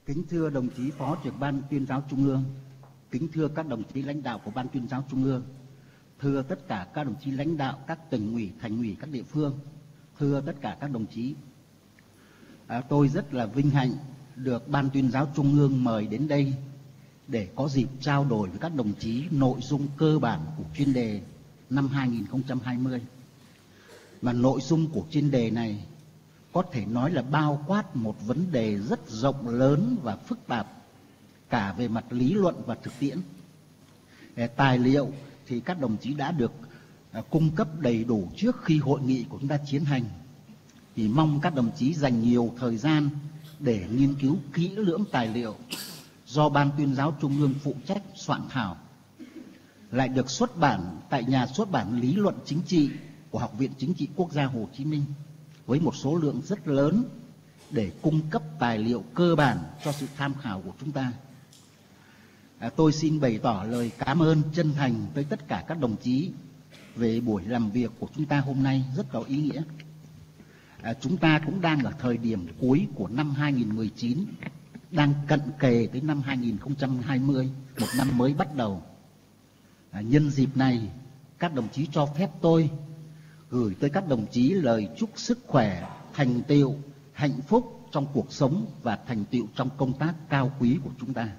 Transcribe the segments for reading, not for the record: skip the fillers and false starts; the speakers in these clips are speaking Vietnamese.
Kính thưa đồng chí Phó Trưởng ban Tuyên giáo Trung ương, kính thưa các đồng chí lãnh đạo của Ban Tuyên giáo Trung ương, thưa tất cả các đồng chí lãnh đạo các tỉnh ủy, thành ủy các địa phương, thưa tất cả các đồng chí. Tôi rất là vinh hạnh được Ban Tuyên giáo Trung ương mời đến đây để có dịp trao đổi với các đồng chí nội dung cơ bản của chuyên đề năm 2020. Mà nội dung của chuyên đề này có thể nói là bao quát một vấn đề rất rộng lớn và phức tạp, cả về mặt lý luận và thực tiễn. Tài liệu thì các đồng chí đã được cung cấp đầy đủ trước khi hội nghị của chúng ta tiến hành. Thì mong các đồng chí dành nhiều thời gian để nghiên cứu kỹ lưỡng tài liệu do Ban Tuyên giáo Trung ương phụ trách soạn thảo, lại được xuất bản tại nhà xuất bản Lý luận Chính trị của Học viện Chính trị Quốc gia Hồ Chí Minh với một số lượng rất lớn để cung cấp tài liệu cơ bản cho sự tham khảo của chúng ta. Tôi xin bày tỏ lời cảm ơn chân thành tới tất cả các đồng chí về buổi làm việc của chúng ta hôm nay rất có ý nghĩa. Chúng ta cũng đang ở thời điểm cuối của năm 2019, đang cận kề tới năm 2020, một năm mới bắt đầu. Nhân dịp này, các đồng chí cho phép tôi gửi tới các đồng chí lời chúc sức khỏe, thành tựu, hạnh phúc trong cuộc sống và thành tựu trong công tác cao quý của chúng ta.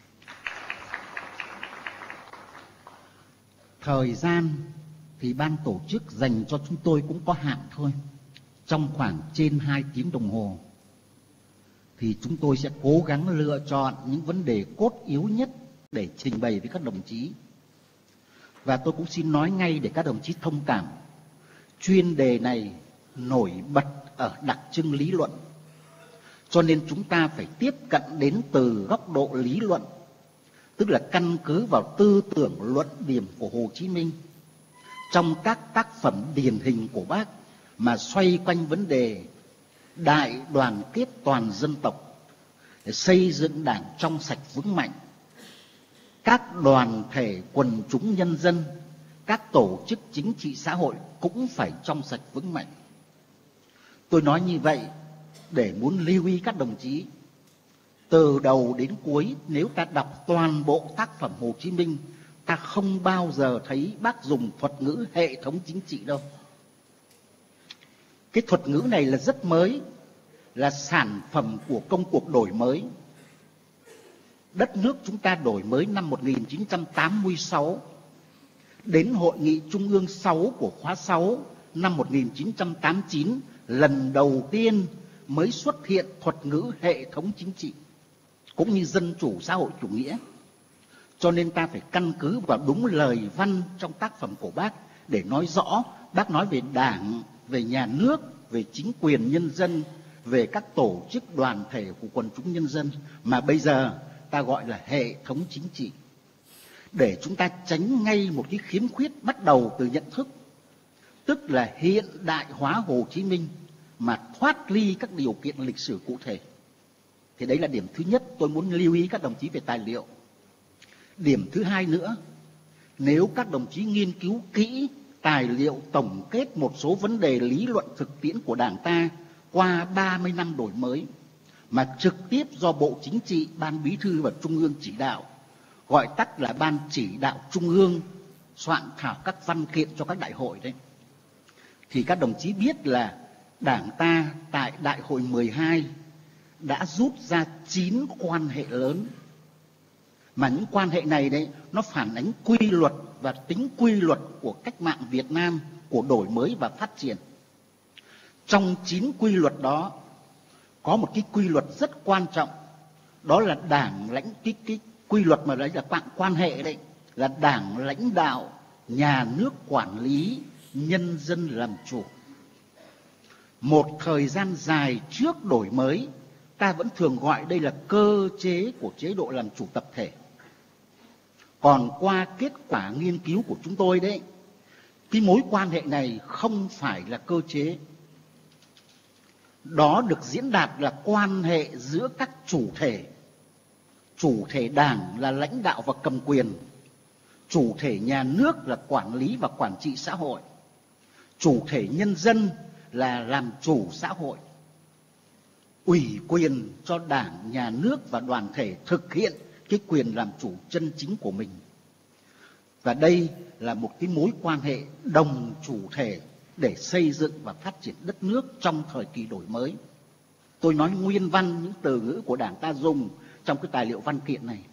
Thời gian thì ban tổ chức dành cho chúng tôi cũng có hạn thôi. Trong khoảng trên 2 tiếng đồng hồ thì chúng tôi sẽ cố gắng lựa chọn những vấn đề cốt yếu nhất để trình bày với các đồng chí. Và tôi cũng xin nói ngay để các đồng chí thông cảm, chuyên đề này nổi bật ở đặc trưng lý luận, cho nên chúng ta phải tiếp cận đến từ góc độ lý luận, tức là căn cứ vào tư tưởng luận điểm của Hồ Chí Minh trong các tác phẩm điển hình của Bác, mà xoay quanh vấn đề đại đoàn kết toàn dân tộc để xây dựng Đảng trong sạch vững mạnh. Các đoàn thể quần chúng nhân dân, các tổ chức chính trị xã hội cũng phải trong sạch vững mạnh. Tôi nói như vậy để muốn lưu ý các đồng chí, từ đầu đến cuối nếu ta đọc toàn bộ tác phẩm Hồ Chí Minh, ta không bao giờ thấy Bác dùng thuật ngữ hệ thống chính trị đâu. Cái thuật ngữ này là rất mới, là sản phẩm của công cuộc đổi mới. Đất nước chúng ta đổi mới năm 1986, đến Hội nghị Trung ương 6 của khóa 6 năm 1989, lần đầu tiên mới xuất hiện thuật ngữ hệ thống chính trị, cũng như dân chủ xã hội chủ nghĩa. Cho nên ta phải căn cứ vào đúng lời văn trong tác phẩm của Bác để nói rõ. Bác nói về Đảng, về nhà nước, về chính quyền nhân dân, về các tổ chức đoàn thể của quần chúng nhân dân, mà bây giờ ta gọi là hệ thống chính trị, để chúng ta tránh ngay một cái khiếm khuyết bắt đầu từ nhận thức, tức là hiện đại hóa Hồ Chí Minh mà thoát ly các điều kiện lịch sử cụ thể. Thì đấy là điểm thứ nhất tôi muốn lưu ý các đồng chí về tài liệu. Điểm thứ hai nữa, nếu các đồng chí nghiên cứu kỹ tài liệu tổng kết một số vấn đề lý luận thực tiễn của Đảng ta qua 30 năm đổi mới, mà trực tiếp do Bộ Chính trị, Ban Bí thư và Trung ương chỉ đạo, gọi tắt là Ban Chỉ đạo Trung ương soạn thảo các văn kiện cho các đại hội đấy, thì các đồng chí biết là Đảng ta tại Đại hội 12 đã rút ra 9 quan hệ lớn, mà những quan hệ này đấy nó phản ánh quy luật và tính quy luật của cách mạng Việt Nam, của đổi mới và phát triển. Trong 9 quy luật đó có một cái quy luật rất quan trọng, đó là Đảng lãnh cái quy luật mà đấy là quan hệ đấy, là Đảng lãnh đạo, nhà nước quản lý, nhân dân làm chủ. Một thời gian dài trước đổi mới, ta vẫn thường gọi đây là cơ chế của chế độ làm chủ tập thể. Còn qua kết quả nghiên cứu của chúng tôi đấy, cái mối quan hệ này không phải là cơ chế. Đó được diễn đạt là quan hệ giữa các chủ thể. Chủ thể Đảng là lãnh đạo và cầm quyền, chủ thể nhà nước là quản lý và quản trị xã hội, chủ thể nhân dân là làm chủ xã hội. ủy quyền cho Đảng, Nhà nước và đoàn thể thực hiện cái quyền làm chủ chân chính của mình. Và đây là một cái mối quan hệ đồng chủ thể để xây dựng và phát triển đất nước trong thời kỳ đổi mới. Tôi nói nguyên văn những từ ngữ của Đảng ta dùng trong cái tài liệu văn kiện này,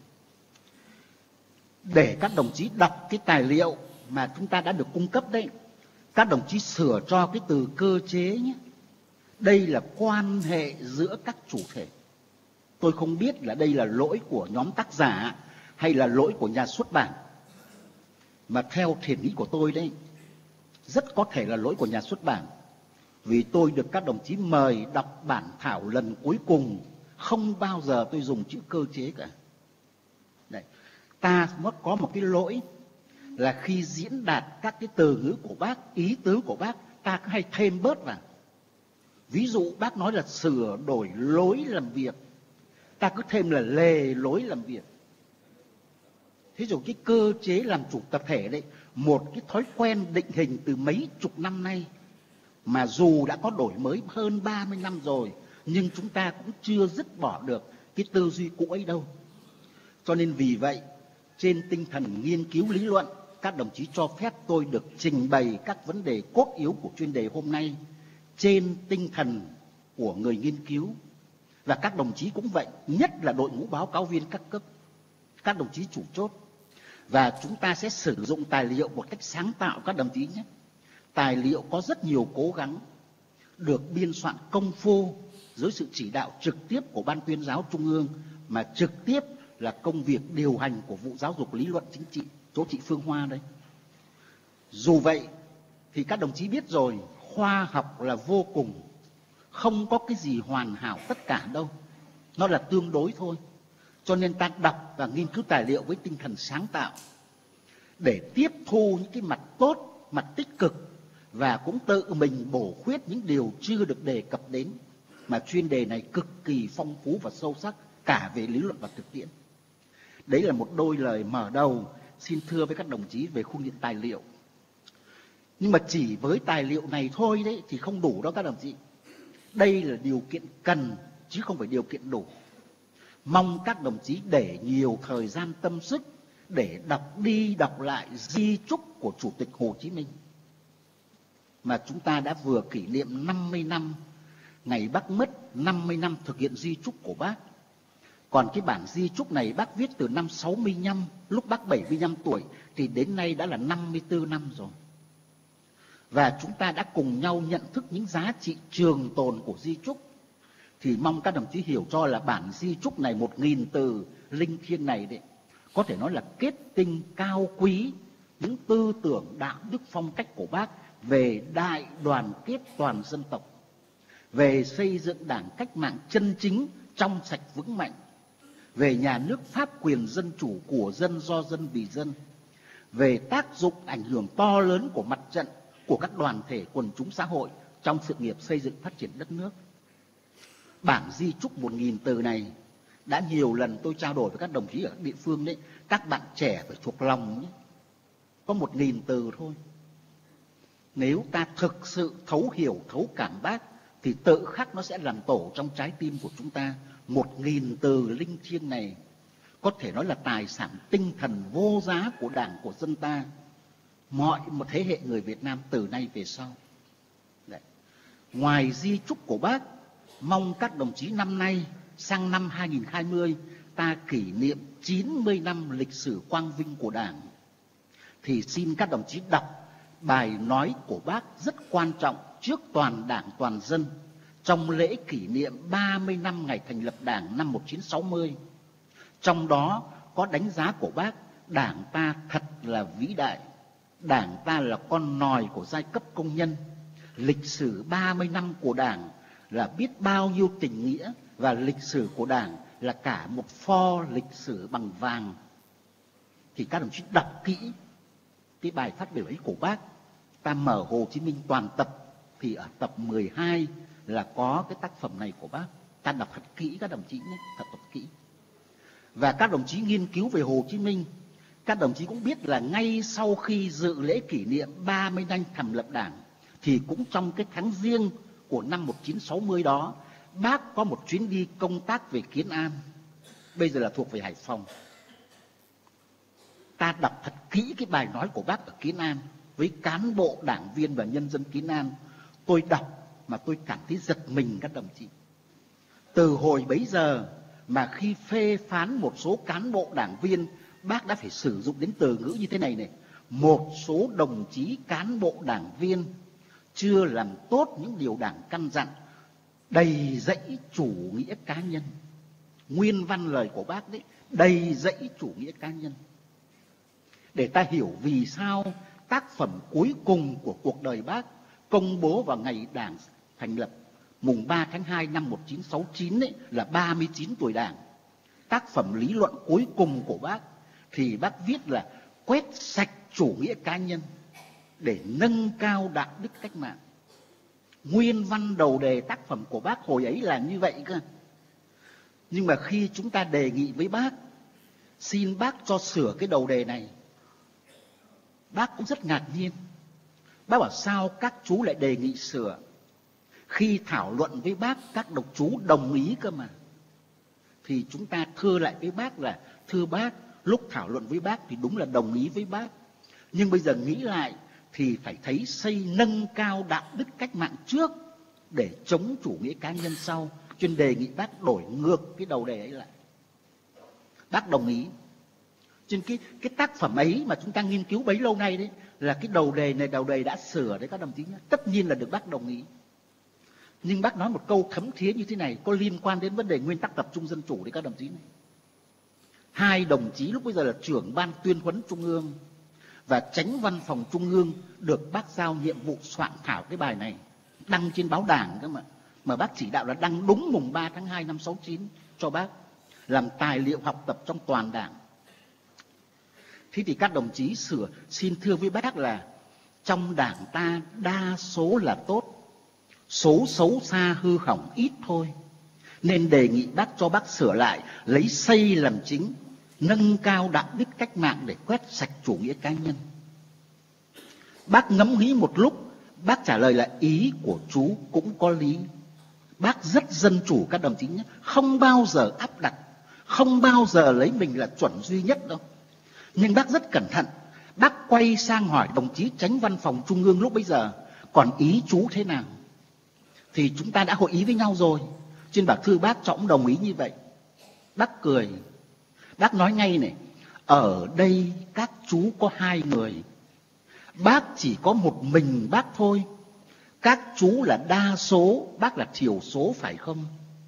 để các đồng chí đọc cái tài liệu mà chúng ta đã được cung cấp đấy. Các đồng chí sửa cho cái từ cơ chế nhé. Đây là quan hệ giữa các chủ thể. Tôi không biết là đây là lỗi của nhóm tác giả hay là lỗi của nhà xuất bản. Mà theo thiện nghĩ của tôi đấy, rất có thể là lỗi của nhà xuất bản. Vì tôi được các đồng chí mời đọc bản thảo lần cuối cùng, không bao giờ tôi dùng chữ cơ chế cả. Đấy. Ta có một cái lỗi là khi diễn đạt các cái từ ngữ của bác, ý tứ của bác, ta cứ hay thêm bớt vào. Ví dụ bác nói là sửa đổi lối làm việc, ta cứ thêm là lề lối làm việc. Thế rồi cái cơ chế làm chủ tập thể đấy, một cái thói quen định hình từ mấy chục năm nay, mà dù đã có đổi mới hơn 30 năm rồi, nhưng chúng ta cũng chưa dứt bỏ được cái tư duy cũ ấy đâu. Cho nên vì vậy, trên tinh thần nghiên cứu lý luận, các đồng chí cho phép tôi được trình bày các vấn đề cốt yếu của chuyên đề hôm nay trên tinh thần của người nghiên cứu. Và các đồng chí cũng vậy, nhất là đội ngũ báo cáo viên các cấp, các đồng chí chủ chốt. Và chúng ta sẽ sử dụng tài liệu một cách sáng tạo các đồng chí nhé. Tài liệu có rất nhiều cố gắng, được biên soạn công phu dưới sự chỉ đạo trực tiếp của Ban Tuyên giáo Trung ương, mà trực tiếp là công việc điều hành của vụ giáo dục lý luận chính trị, chỗ chị Phương Hoa đây. Dù vậy thì các đồng chí biết rồi, khoa học là vô cùng, không có cái gì hoàn hảo tất cả đâu, nó là tương đối thôi. Cho nên ta đọc và nghiên cứu tài liệu với tinh thần sáng tạo, để tiếp thu những cái mặt tốt, mặt tích cực, và cũng tự mình bổ khuyết những điều chưa được đề cập đến, mà chuyên đề này cực kỳ phong phú và sâu sắc cả về lý luận và thực tiễn. Đấy là một đôi lời mở đầu xin thưa với các đồng chí về khung điện tài liệu. Nhưng mà chỉ với tài liệu này thôi đấy thì không đủ đâu các đồng chí. Đây là điều kiện cần chứ không phải điều kiện đủ. Mong các đồng chí để nhiều thời gian tâm sức để đọc đi đọc lại di chúc của Chủ tịch Hồ Chí Minh, mà chúng ta đã vừa kỷ niệm 50 năm ngày bác mất, 50 năm thực hiện di chúc của bác. Còn cái bản di chúc này bác viết từ năm 65, lúc bác 75 tuổi, thì đến nay đã là 54 năm rồi. Và chúng ta đã cùng nhau nhận thức những giá trị trường tồn của di chúc. Thì mong các đồng chí hiểu cho là bản di chúc này 1000 từ linh thiêng này đấy, có thể nói là kết tinh cao quý những tư tưởng đạo đức phong cách của bác về đại đoàn kết toàn dân tộc, về xây dựng đảng cách mạng chân chính, trong sạch vững mạnh, về nhà nước pháp quyền dân chủ của dân, do dân, vì dân, về tác dụng ảnh hưởng to lớn của mặt trận của các đoàn thể quần chúng xã hội trong sự nghiệp xây dựng phát triển đất nước. Bản di chúc 1000 từ này đã nhiều lần tôi trao đổi với các đồng chí ở các địa phương đấy, các bạn trẻ phải thuộc lòng nhé. Có 1000 từ thôi. Nếu ta thực sự thấu hiểu, thấu cảm bác, thì tự khắc nó sẽ làm tổ trong trái tim của chúng ta. 1000 từ linh thiêng này có thể nói là tài sản tinh thần vô giá của Đảng, của dân ta, mọi một thế hệ người Việt Nam từ nay về sau. Đấy. Ngoài di chúc của bác, mong các đồng chí năm nay sang năm 2020 ta kỷ niệm 90 năm lịch sử quang vinh của Đảng, thì xin các đồng chí đọc bài nói của bác rất quan trọng trước toàn Đảng toàn dân trong lễ kỷ niệm 30 năm ngày thành lập Đảng năm 1960. Trong đó có đánh giá của bác: Đảng ta thật là vĩ đại, Đảng ta là con nòi của giai cấp công nhân, lịch sử 30 năm của Đảng là biết bao nhiêu tình nghĩa, và lịch sử của Đảng là cả một pho lịch sử bằng vàng. Thì các đồng chí đọc kỹ cái bài phát biểu ấy của bác. Ta mở Hồ Chí Minh toàn tập thì ở tập 12 là có cái tác phẩm này của bác. Ta đọc thật kỹ các đồng chí nhé, thật kỹ. Và các đồng chí nghiên cứu về Hồ Chí Minh, các đồng chí cũng biết là ngay sau khi dự lễ kỷ niệm 30 năm thành lập Đảng, thì cũng trong cái tháng Giêng của năm 1960 đó, bác có một chuyến đi công tác về Kiến An, bây giờ là thuộc về Hải Phòng. Ta đọc thật kỹ cái bài nói của bác ở Kiến An với cán bộ, đảng viên và nhân dân Kiến An. Tôi đọc mà tôi cảm thấy giật mình các đồng chí. Từ hồi bấy giờ mà khi phê phán một số cán bộ đảng viên, bác đã phải sử dụng đến từ ngữ như thế này này: một số đồng chí cán bộ đảng viên chưa làm tốt những điều đảng căn dặn, đầy dẫy chủ nghĩa cá nhân. Nguyên văn lời của bác đấy, đầy dẫy chủ nghĩa cá nhân. Để ta hiểu vì sao tác phẩm cuối cùng của cuộc đời bác công bố vào ngày Đảng thành lập mùng 3 tháng 2 năm 1969 ấy, là 39 tuổi Đảng. Tác phẩm lý luận cuối cùng của bác thì bác viết là quét sạch chủ nghĩa cá nhân để nâng cao đạo đức cách mạng. Nguyên văn đầu đề tác phẩm của bác hồi ấy là như vậy cơ. Nhưng mà khi chúng ta đề nghị với bác, xin bác cho sửa cái đầu đề này, bác cũng rất ngạc nhiên. Bác bảo sao các chú lại đề nghị sửa? Khi thảo luận với bác, các đồng chú đồng ý cơ mà. Thì chúng ta thưa lại với bác là: thưa bác, lúc thảo luận với bác thì đúng là đồng ý với bác, nhưng bây giờ nghĩ lại thì phải thấy xây nâng cao đạo đức cách mạng trước để chống chủ nghĩa cá nhân sau. Chuyên đề nghị bác đổi ngược cái đầu đề ấy lại. Bác đồng ý. Trên cái tác phẩm ấy mà chúng ta nghiên cứu bấy lâu nay đấy, là cái đầu đề này đầu đề đã sửa đấy các đồng chí nhé. Tất nhiên là được bác đồng ý. Nhưng bác nói một câu thấm thía như thế này, có liên quan đến vấn đề nguyên tắc tập trung dân chủ đấy các đồng chí này. Hai đồng chí lúc bây giờ là trưởng ban tuyên huấn Trung ương và chánh văn phòng Trung ương được bác giao nhiệm vụ soạn thảo cái bài này, đăng trên báo Đảng cơ mà bác chỉ đạo là đăng đúng mùng 3 tháng 2 năm 69 cho bác làm tài liệu học tập trong toàn Đảng. Thế thì các đồng chí sửa, xin thưa với bác là trong Đảng ta đa số là tốt, số xấu xa hư hỏng ít thôi. Nên đề nghị bác cho bác sửa lại, lấy xây làm chính, nâng cao đạo đức cách mạng để quét sạch chủ nghĩa cá nhân. Bác ngẫm nghĩ một lúc, bác trả lời là ý của chú cũng có lý. Bác rất dân chủ các đồng chí nhé, không bao giờ áp đặt, không bao giờ lấy mình là chuẩn duy nhất đâu. Nhưng bác rất cẩn thận, bác quay sang hỏi đồng chí chánh văn phòng Trung ương lúc bấy giờ: còn ý chú thế nào? Thì chúng ta đã hội ý với nhau rồi, trên bảo thư bác cho ông đồng ý như vậy. Bác cười, bác nói ngay này: ở đây các chú có hai người, bác chỉ có một mình bác thôi. Các chú là đa số, bác là thiểu số phải không?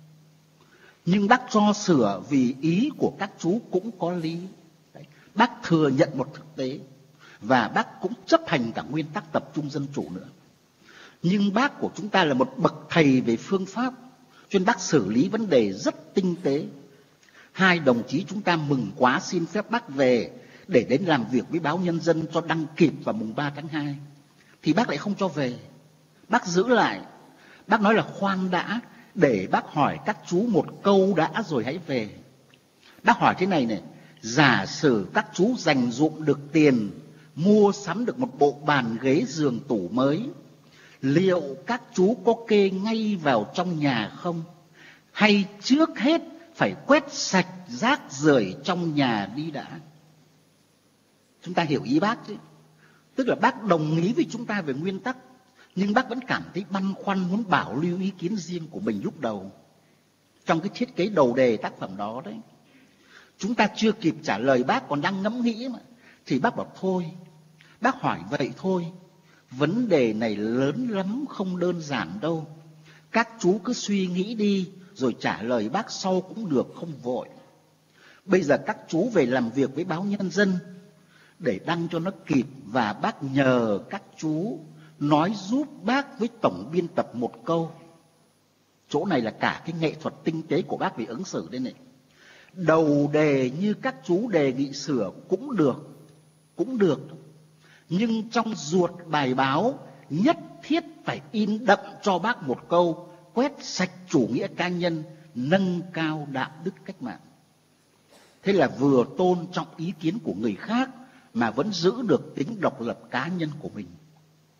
Nhưng bác cho sửa vì ý của các chú cũng có lý. Đấy, bác thừa nhận một thực tế và bác cũng chấp hành cả nguyên tắc tập trung dân chủ nữa. Nhưng bác của chúng ta là một bậc thầy về phương pháp, cho nên bác xử lý vấn đề rất tinh tế. Hai đồng chí chúng ta mừng quá, xin phép bác về để đến làm việc với báo Nhân dân cho đăng kịp vào mùng 3 tháng 2. Thì bác lại không cho về. Bác giữ lại. Bác nói là khoan đã, để bác hỏi các chú một câu đã rồi hãy về. Bác hỏi thế này này: giả sử các chú dành dụm được tiền, mua sắm được một bộ bàn ghế giường tủ mới, liệu các chú có kê ngay vào trong nhà không? Hay trước hết phải quét sạch rác rưởi trong nhà đi đã? Chúng ta hiểu ý bác chứ? Tức là bác đồng ý với chúng ta về nguyên tắc, nhưng bác vẫn cảm thấy băn khoăn, muốn bảo lưu ý kiến riêng của mình lúc đầu trong cái thiết kế đầu đề tác phẩm đó đấy. Chúng ta chưa kịp trả lời bác, còn đang ngẫm nghĩ mà, thì bác bảo thôi, bác hỏi vậy thôi, vấn đề này lớn lắm, không đơn giản đâu. Các chú cứ suy nghĩ đi rồi trả lời bác sau cũng được, không vội. Bây giờ các chú về làm việc với báo Nhân dân để đăng cho nó kịp, và bác nhờ các chú nói giúp bác với tổng biên tập một câu. Chỗ này là cả cái nghệ thuật tinh tế của bác về ứng xử đây này. Đầu đề như các chú đề nghị sửa cũng được. Nhưng trong ruột bài báo nhất thiết phải in đậm cho bác một câu: quét sạch chủ nghĩa cá nhân, nâng cao đạo đức cách mạng. Thế là vừa tôn trọng ý kiến của người khác mà vẫn giữ được tính độc lập cá nhân của mình.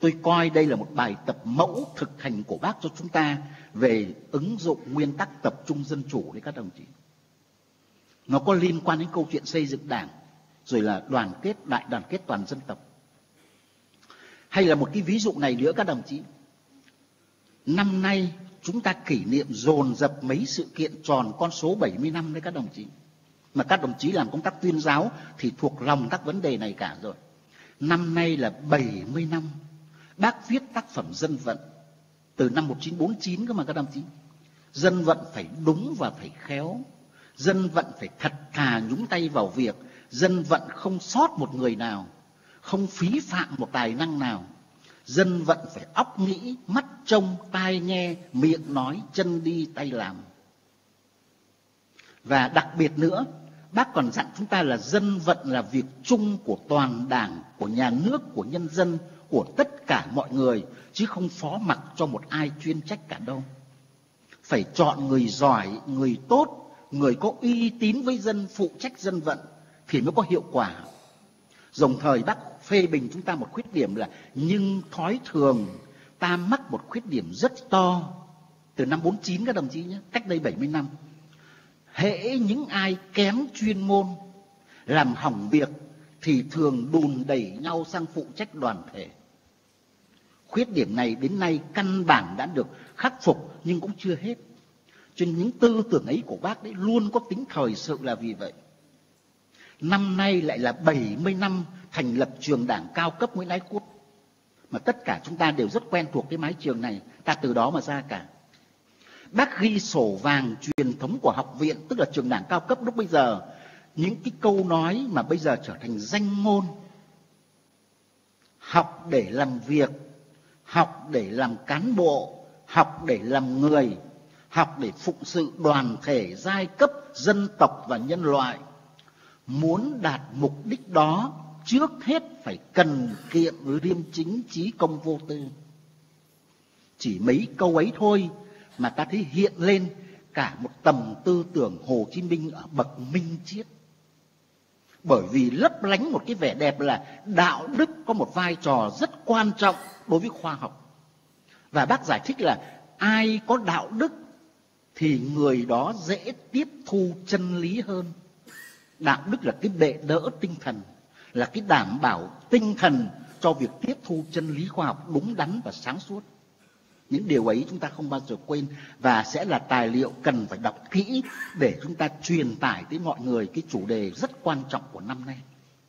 Tôi coi đây là một bài tập mẫu thực hành của Bác cho chúng ta về ứng dụng nguyên tắc tập trung dân chủ đấy các đồng chí. Nó có liên quan đến câu chuyện xây dựng Đảng, rồi là đoàn kết, đại đoàn kết toàn dân tộc. Hay là một cái ví dụ này nữa các đồng chí. Năm nay chúng ta kỷ niệm dồn dập mấy sự kiện tròn con số 70 năm đấy các đồng chí. Mà các đồng chí làm công tác tuyên giáo thì thuộc lòng các vấn đề này cả rồi. Năm nay là 70 năm Bác viết tác phẩm Dân vận từ năm 1949 cơ mà các đồng chí. Dân vận phải đúng và phải khéo. Dân vận phải thật thà nhúng tay vào việc. Dân vận không sót một người nào, không phí phạm một tài năng nào. Dân vận phải óc nghĩ, mắt trông, tai nghe, miệng nói, chân đi, tay làm. Và đặc biệt nữa, Bác còn dặn chúng ta là dân vận là việc chung của toàn Đảng, của nhà nước, của nhân dân, của tất cả mọi người, chứ không phó mặc cho một ai chuyên trách cả đâu. Phải chọn người giỏi, người tốt, người có uy tín với dân phụ trách dân vận thì mới có hiệu quả. Đồng thời Bác phê bình chúng ta một khuyết điểm là nhưng thói thường ta mắc một khuyết điểm rất to từ năm 49 các đồng chí nhé, cách đây 70 năm. Hễ những ai kém chuyên môn làm hỏng việc thì thường đùn đẩy nhau sang phụ trách đoàn thể. Khuyết điểm này đến nay căn bản đã được khắc phục nhưng cũng chưa hết. Cho nên những tư tưởng ấy của Bác đấy luôn có tính thời sự là vì vậy. Năm nay lại là 70 năm thành lập trường Đảng cao cấp Nguyễn Ái Quốc. Mà tất cả chúng ta đều rất quen thuộc cái mái trường này, ta từ đó mà ra cả. Bác ghi sổ vàng truyền thống của học viện, tức là trường Đảng cao cấp lúc bây giờ, những cái câu nói mà bây giờ trở thành danh ngôn. Học để làm việc, học để làm cán bộ, học để làm người, học để phụng sự đoàn thể, giai cấp, dân tộc và nhân loại. Muốn đạt mục đích đó, trước hết phải cần kiệm liêm chính, chí công vô tư. Chỉ mấy câu ấy thôi mà ta thấy hiện lên cả một tầm tư tưởng Hồ Chí Minh ở bậc minh triết. Bởi vì lấp lánh một cái vẻ đẹp là đạo đức có một vai trò rất quan trọng đối với khoa học. Và Bác giải thích là ai có đạo đức thì người đó dễ tiếp thu chân lý hơn. Đạo đức là cái bệ đỡ tinh thần, là cái đảm bảo tinh thần cho việc tiếp thu chân lý khoa học đúng đắn và sáng suốt. Những điều ấy chúng ta không bao giờ quên và sẽ là tài liệu cần phải đọc kỹ để chúng ta truyền tải tới mọi người cái chủ đề rất quan trọng của năm nay.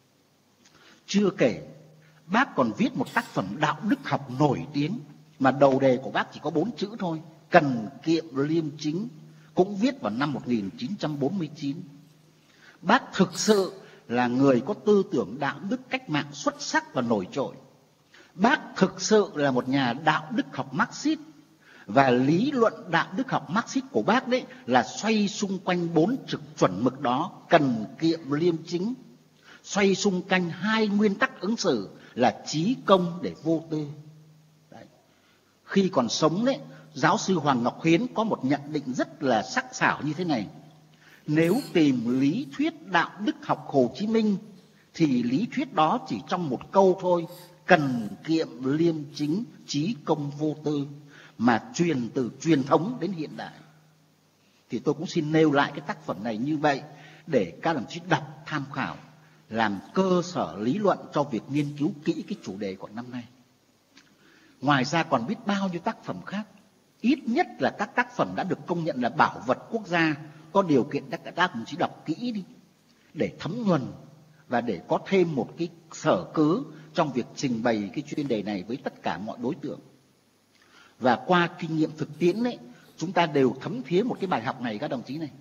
Chưa kể, Bác còn viết một tác phẩm đạo đức học nổi tiếng mà đầu đề của Bác chỉ có 4 chữ thôi, cần kiệm liêm chính, cũng viết vào năm 1949. Bác thực sự là người có tư tưởng đạo đức cách mạng xuất sắc và nổi trội. Bác thực sự là một nhà đạo đức học Marxist. Và lý luận đạo đức học Marxist của Bác đấy là xoay xung quanh 4 chuẩn mực đó, cần kiệm liêm chính, xoay xung quanh 2 nguyên tắc ứng xử là chí công để vô tư. Đấy. Khi còn sống đấy, giáo sư Hoàng Ngọc Hiến có một nhận định rất là sắc sảo như thế này: nếu tìm lý thuyết đạo đức học Hồ Chí Minh thì lý thuyết đó chỉ trong một câu thôi, cần kiệm liêm chính, chí công vô tư, mà truyền từ truyền thống đến hiện đại. Thì tôi cũng xin nêu lại cái tác phẩm này như vậy để các đồng chí đọc tham khảo, làm cơ sở lý luận cho việc nghiên cứu kỹ cái chủ đề của năm nay. Ngoài ra còn biết bao nhiêu tác phẩm khác, ít nhất là các tác phẩm đã được công nhận là bảo vật quốc gia. Có điều kiện các đồng chí đọc kỹ đi để thấm nhuần và để có thêm một cái sở cứ trong việc trình bày cái chuyên đề này với tất cả mọi đối tượng. Và qua kinh nghiệm thực tiễn đấy, chúng ta đều thấm thía một cái bài học này các đồng chí này.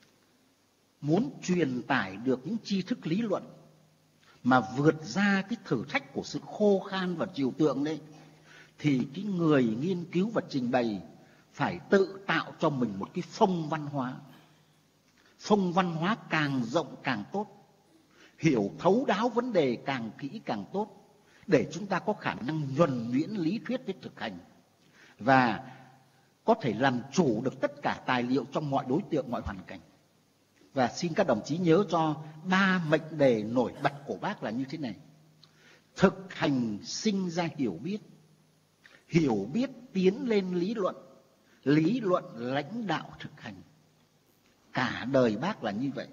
Muốn truyền tải được những tri thức lý luận mà vượt ra cái thử thách của sự khô khan và trừu tượng đấy, thì cái người nghiên cứu và trình bày phải tự tạo cho mình một cái phong văn hóa. Phong văn hóa càng rộng càng tốt, hiểu thấu đáo vấn đề càng kỹ càng tốt, để chúng ta có khả năng nhuần nhuyễn lý thuyết với thực hành và có thể làm chủ được tất cả tài liệu trong mọi đối tượng, mọi hoàn cảnh. Và xin các đồng chí nhớ cho 3 mệnh đề nổi bật của Bác là như thế này: thực hành sinh ra hiểu biết, hiểu biết tiến lên lý luận lãnh đạo thực hành. Cả đời bác là như vậy.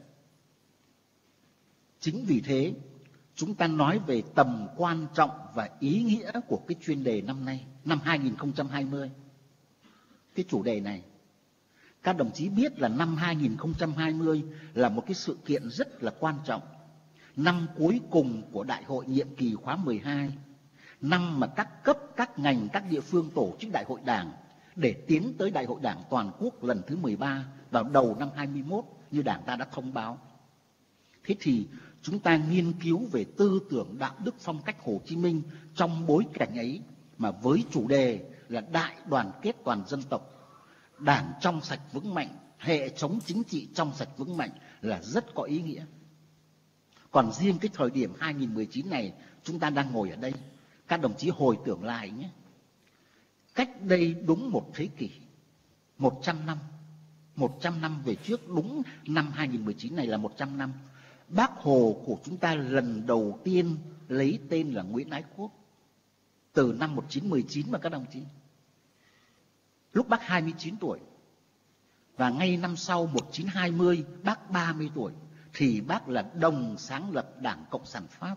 Chính vì thế, chúng ta nói về tầm quan trọng và ý nghĩa của cái chuyên đề năm nay, năm 2020. Cái chủ đề này, các đồng chí biết là năm 2020 là một cái sự kiện rất là quan trọng. Năm cuối cùng của đại hội nhiệm kỳ khóa 12. Năm mà các cấp, các ngành, các địa phương tổ chức đại hội đảng để tiến tới đại hội đảng toàn quốc lần thứ 13 vào đầu năm 21 như đảng ta đã thông báo. Thế thì chúng ta nghiên cứu về tư tưởng đạo đức phong cách Hồ Chí Minh trong bối cảnh ấy, mà với chủ đề là đại đoàn kết toàn dân tộc, đảng trong sạch vững mạnh, hệ thống chính trị trong sạch vững mạnh là rất có ý nghĩa. Còn riêng cái thời điểm 2019 này chúng ta đang ngồi ở đây, các đồng chí hồi tưởng lại nhé. Cách đây đúng một thế kỷ, 100 năm về trước, đúng năm 2019 này là 100 năm. Bác Hồ của chúng ta lần đầu tiên lấy tên là Nguyễn Ái Quốc. Từ năm 1919 mà các đồng chí. Lúc bác 29 tuổi. Và ngay năm sau 1920 bác 30 tuổi. Thì bác là đồng sáng lập Đảng Cộng sản Pháp.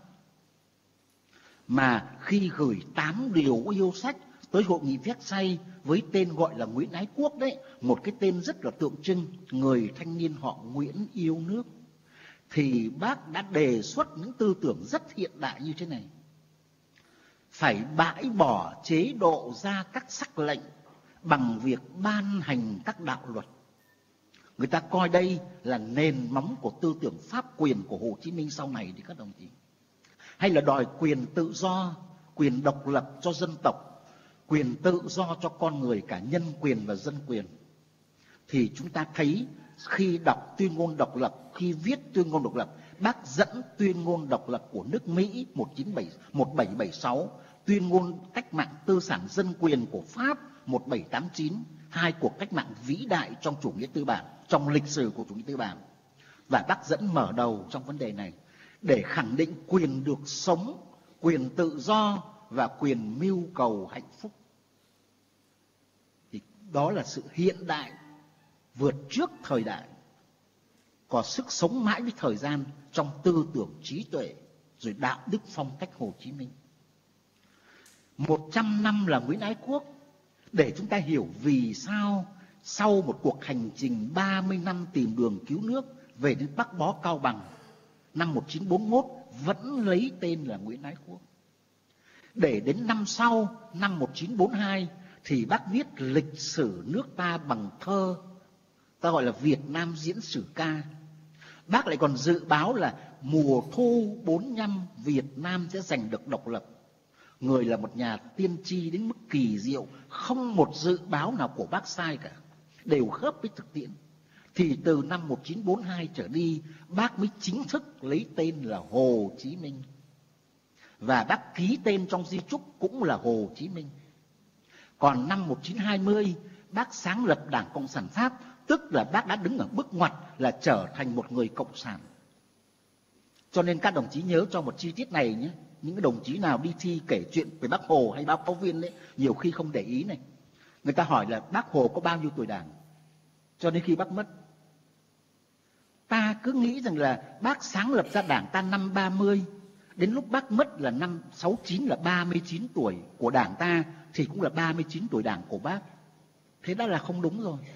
Mà khi gửi 8 điều yêu sách tới hội nghị Versailles với tên gọi là Nguyễn Ái Quốc đấy, một cái tên rất là tượng trưng, người thanh niên họ Nguyễn yêu nước, thì bác đã đề xuất những tư tưởng rất hiện đại như thế này. Phải bãi bỏ chế độ ra các sắc lệnh bằng việc ban hành các đạo luật. Người ta coi đây là nền móng của tư tưởng pháp quyền của Hồ Chí Minh sau này thì các đồng chí. Hay là đòi quyền tự do, quyền độc lập cho dân tộc, quyền tự do cho con người, cả nhân quyền và dân quyền. Thì chúng ta thấy khi đọc tuyên ngôn độc lập, khi viết tuyên ngôn độc lập, bác dẫn tuyên ngôn độc lập của nước Mỹ 1776, tuyên ngôn cách mạng tư sản dân quyền của Pháp 1789, hai cuộc cách mạng vĩ đại trong chủ nghĩa tư bản, trong lịch sử của chủ nghĩa tư bản. Và bác dẫn mở đầu trong vấn đề này để khẳng định quyền được sống, quyền tự do và quyền mưu cầu hạnh phúc. Thì đó là sự hiện đại vượt trước thời đại, có sức sống mãi với thời gian trong tư tưởng trí tuệ, rồi đạo đức phong cách Hồ Chí Minh. 100 năm là Nguyễn Ái Quốc, để chúng ta hiểu vì sao sau một cuộc hành trình 30 năm tìm đường cứu nước về đến Bắc Bó Cao Bằng, năm 1941 vẫn lấy tên là Nguyễn Ái Quốc. Để đến năm sau, năm 1942, thì bác viết lịch sử nước ta bằng thơ, ta gọi là Việt Nam diễn sử ca. Bác lại còn dự báo là mùa thu 45 Việt Nam sẽ giành được độc lập. Người là một nhà tiên tri đến mức kỳ diệu, không một dự báo nào của bác sai cả, đều khớp với thực tiễn. Thì từ năm 1942 trở đi, bác mới chính thức lấy tên là Hồ Chí Minh. Và bác ký tên trong di chúc cũng là Hồ Chí Minh. Còn năm 1920, bác sáng lập Đảng Cộng sản Pháp, tức là bác đã đứng ở bước ngoặt là trở thành một người cộng sản. Cho nên các đồng chí nhớ cho một chi tiết này nhé. Những đồng chí nào đi thi kể chuyện về Bác Hồ hay báo cáo viên đấy, nhiều khi không để ý này. Người ta hỏi là Bác Hồ có bao nhiêu tuổi Đảng? Cho đến khi bác mất, ta cứ nghĩ rằng là bác sáng lập ra Đảng ta năm 30, đến lúc bác mất là năm 69 là 39 tuổi của Đảng ta, thì cũng là 39 tuổi Đảng của bác. Thế đã là không đúng rồi.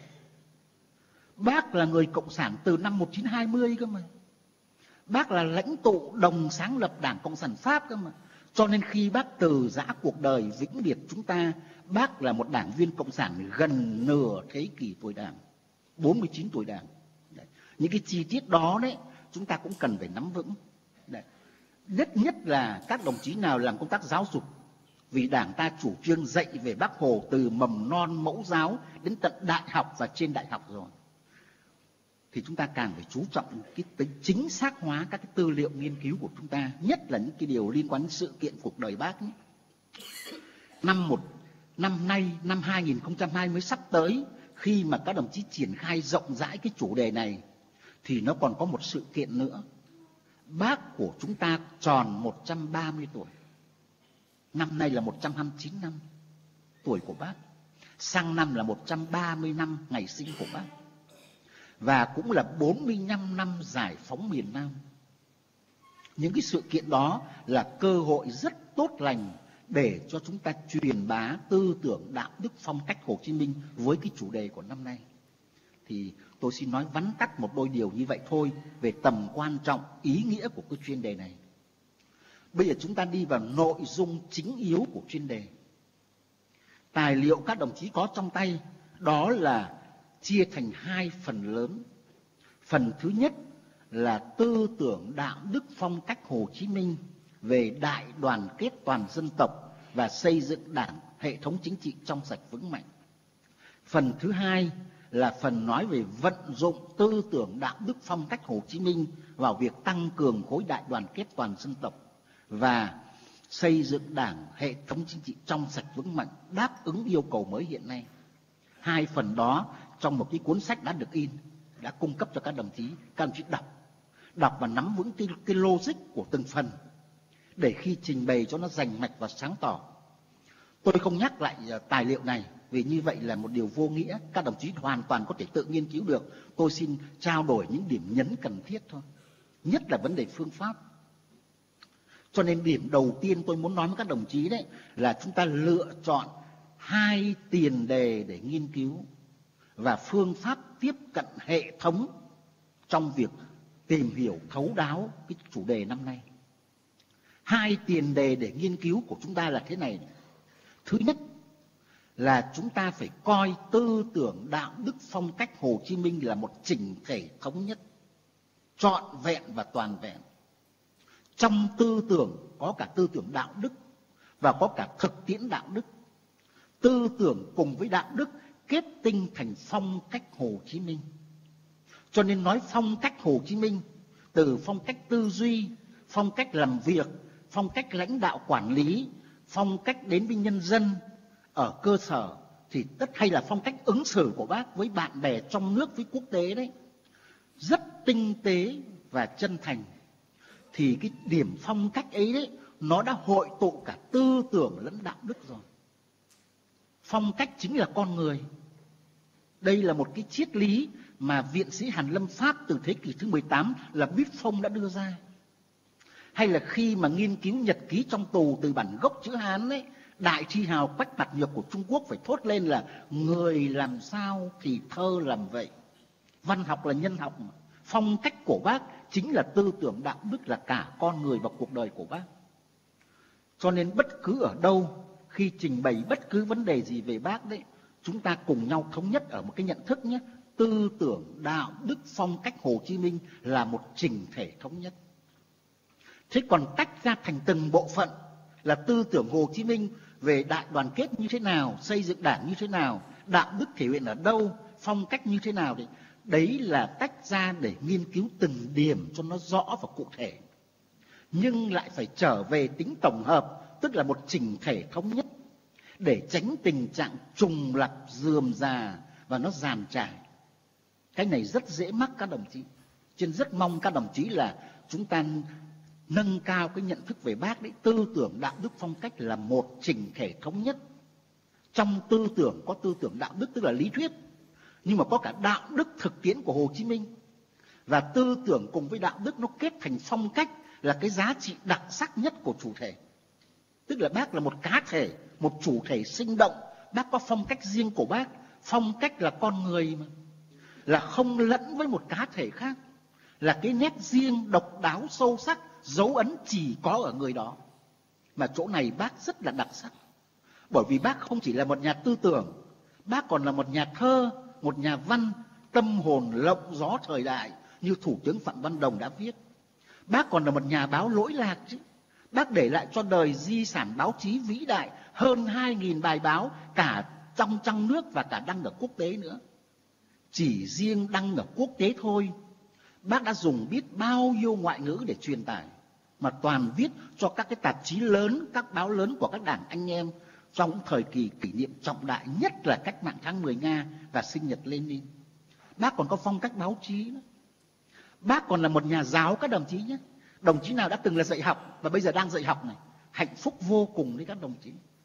Bác là người cộng sản từ năm 1920 cơ mà. Bác là lãnh tụ đồng sáng lập Đảng Cộng sản Pháp cơ mà. Cho nên khi bác từ giã cuộc đời vĩnh biệt chúng ta, bác là một đảng viên cộng sản gần nửa thế kỷ tuổi Đảng, 49 tuổi Đảng. Đấy. Những cái chi tiết đó đấy chúng ta cũng cần phải nắm vững. Đấy. Nhất là các đồng chí nào làm công tác giáo dục, vì Đảng ta chủ trương dạy về Bác Hồ từ mầm non mẫu giáo đến tận đại học và trên đại học rồi, thì chúng ta càng phải chú trọng cái tính chính xác hóa các cái tư liệu nghiên cứu của chúng ta, nhất là những cái điều liên quan đến sự kiện cuộc đời bác nhé. Năm nay, năm 2020 sắp tới, khi mà các đồng chí triển khai rộng rãi cái chủ đề này, thì nó còn có một sự kiện nữa. Bác của chúng ta tròn 130 tuổi. Năm nay là 129 năm. tuổi của bác. Sang năm là 130 năm ngày sinh của bác. Và cũng là 45 năm giải phóng miền Nam. Những cái sự kiện đó là cơ hội rất tốt lành để cho chúng ta truyền bá tư tưởng đạo đức phong cách Hồ Chí Minh với cái chủ đề của năm nay. Thì tôi xin nói vắn tắt một đôi điều như vậy thôi về tầm quan trọng, ý nghĩa của cái chuyên đề này. Bây giờ chúng ta đi vào nội dung chính yếu của chuyên đề. Tài liệu các đồng chí có trong tay đó là chia thành hai phần lớn. Phần thứ nhất là tư tưởng đạo đức phong cách Hồ Chí Minh về đại đoàn kết toàn dân tộc và xây dựng đảng, hệ thống chính trị trong sạch vững mạnh. Phần thứ hai là phần nói về vận dụng tư tưởng đạo đức phong cách Hồ Chí Minh vào việc tăng cường khối đại đoàn kết toàn dân tộc và xây dựng đảng, hệ thống chính trị trong sạch vững mạnh, đáp ứng yêu cầu mới hiện nay. Hai phần đó trong một cái cuốn sách đã được in, đã cung cấp cho các đồng chí đọc và nắm vững cái logic của từng phần để khi trình bày cho nó rành mạch và sáng tỏ. Tôi không nhắc lại tài liệu này vì như vậy là một điều vô nghĩa, các đồng chí hoàn toàn có thể tự nghiên cứu được. Tôi xin trao đổi những điểm nhấn cần thiết thôi, nhất là vấn đề phương pháp. Cho nên điểm đầu tiên tôi muốn nói với các đồng chí đấy là chúng ta lựa chọn hai tiền đề để nghiên cứu và phương pháp tiếp cận hệ thống trong việc tìm hiểu thấu đáo cái chủ đề năm nay. Hai tiền đề để nghiên cứu của chúng ta là thế này. Thứ nhất là chúng ta phải coi tư tưởng đạo đức phong cách Hồ Chí Minh là một chỉnh thể thống nhất, trọn vẹn và toàn vẹn. Trong tư tưởng có cả tư tưởng đạo đức và có cả thực tiễn đạo đức. Tư tưởng cùng với đạo đức kết tinh thành phong cách Hồ Chí Minh. Cho nên nói phong cách Hồ Chí Minh, từ phong cách tư duy, phong cách làm việc, phong cách lãnh đạo quản lý, phong cách đến với nhân dân ở cơ sở, thì hay là phong cách ứng xử của bác với bạn bè trong nước với quốc tế đấy, rất tinh tế và chân thành. Thì cái điểm phong cách ấy đấy, nó đã hội tụ cả tư tưởng lẫn đạo đức rồi. Phong cách chính là con người. Đây là một cái triết lý mà viện sĩ Hàn Lâm Pháp từ thế kỷ thứ 18 là Buffon đã đưa ra. Hay là khi mà nghiên cứu nhật ký trong tù từ bản gốc chữ Hán ấy, đại thi hào Quách Bạt Nhược của Trung Quốc phải thốt lên là người làm sao thì thơ làm vậy. Văn học là nhân học mà. Phong cách của bác chính là tư tưởng đạo đức, là cả con người và cuộc đời của bác. Cho nên bất cứ ở đâu, khi trình bày bất cứ vấn đề gì về bác đấy, chúng ta cùng nhau thống nhất ở một cái nhận thức nhé. Tư tưởng đạo đức phong cách Hồ Chí Minh là một chỉnh thể thống nhất. Thế còn tách ra thành từng bộ phận là tư tưởng Hồ Chí Minh về đại đoàn kết như thế nào, xây dựng đảng như thế nào, đạo đức thể hiện ở đâu, phong cách như thế nào, đấy là tách ra để nghiên cứu từng điểm cho nó rõ và cụ thể. Nhưng lại phải trở về tính tổng hợp, tức là một chỉnh thể thống nhất, để tránh tình trạng trùng lặp rườm rà và nó dàn trải. Cái này rất dễ mắc các đồng chí. Cho nên rất mong các đồng chí là chúng ta nâng cao cái nhận thức về bác đấy. Tư tưởng đạo đức phong cách là một chỉnh thể thống nhất. Trong tư tưởng có tư tưởng đạo đức tức là lý thuyết, nhưng mà có cả đạo đức thực tiễn của Hồ Chí Minh. Và tư tưởng cùng với đạo đức nó kết thành phong cách, là cái giá trị đặc sắc nhất của chủ thể. Tức là bác là một cá thể, một chủ thể sinh động. Bác có phong cách riêng của bác. Phong cách là con người mà, là không lẫn với một cá thể khác, là cái nét riêng độc đáo sâu sắc, dấu ấn chỉ có ở người đó. Mà chỗ này bác rất là đặc sắc, bởi vì bác không chỉ là một nhà tư tưởng, bác còn là một nhà thơ, một nhà văn, tâm hồn lộng gió thời đại như Thủ tướng Phạm Văn Đồng đã viết. Bác còn là một nhà báo lỗi lạc chứ. Bác để lại cho đời di sản báo chí vĩ đại, hơn 2.000 bài báo, cả trong nước và cả đăng ở quốc tế nữa. Chỉ riêng đăng ở quốc tế thôi, bác đã dùng biết bao nhiêu ngoại ngữ để truyền tải, mà toàn viết cho các cái tạp chí lớn, các báo lớn của các đảng anh em trong thời kỳ kỷ niệm trọng đại, nhất là cách mạng tháng 10 Nga và sinh nhật Lenin. Bác còn có phong cách báo chí nữa. Bác còn là một nhà giáo các đồng chí nhé. Đồng chí nào đã từng là dạy học và bây giờ đang dạy học này, hạnh phúc vô cùng đấy các đồng chí.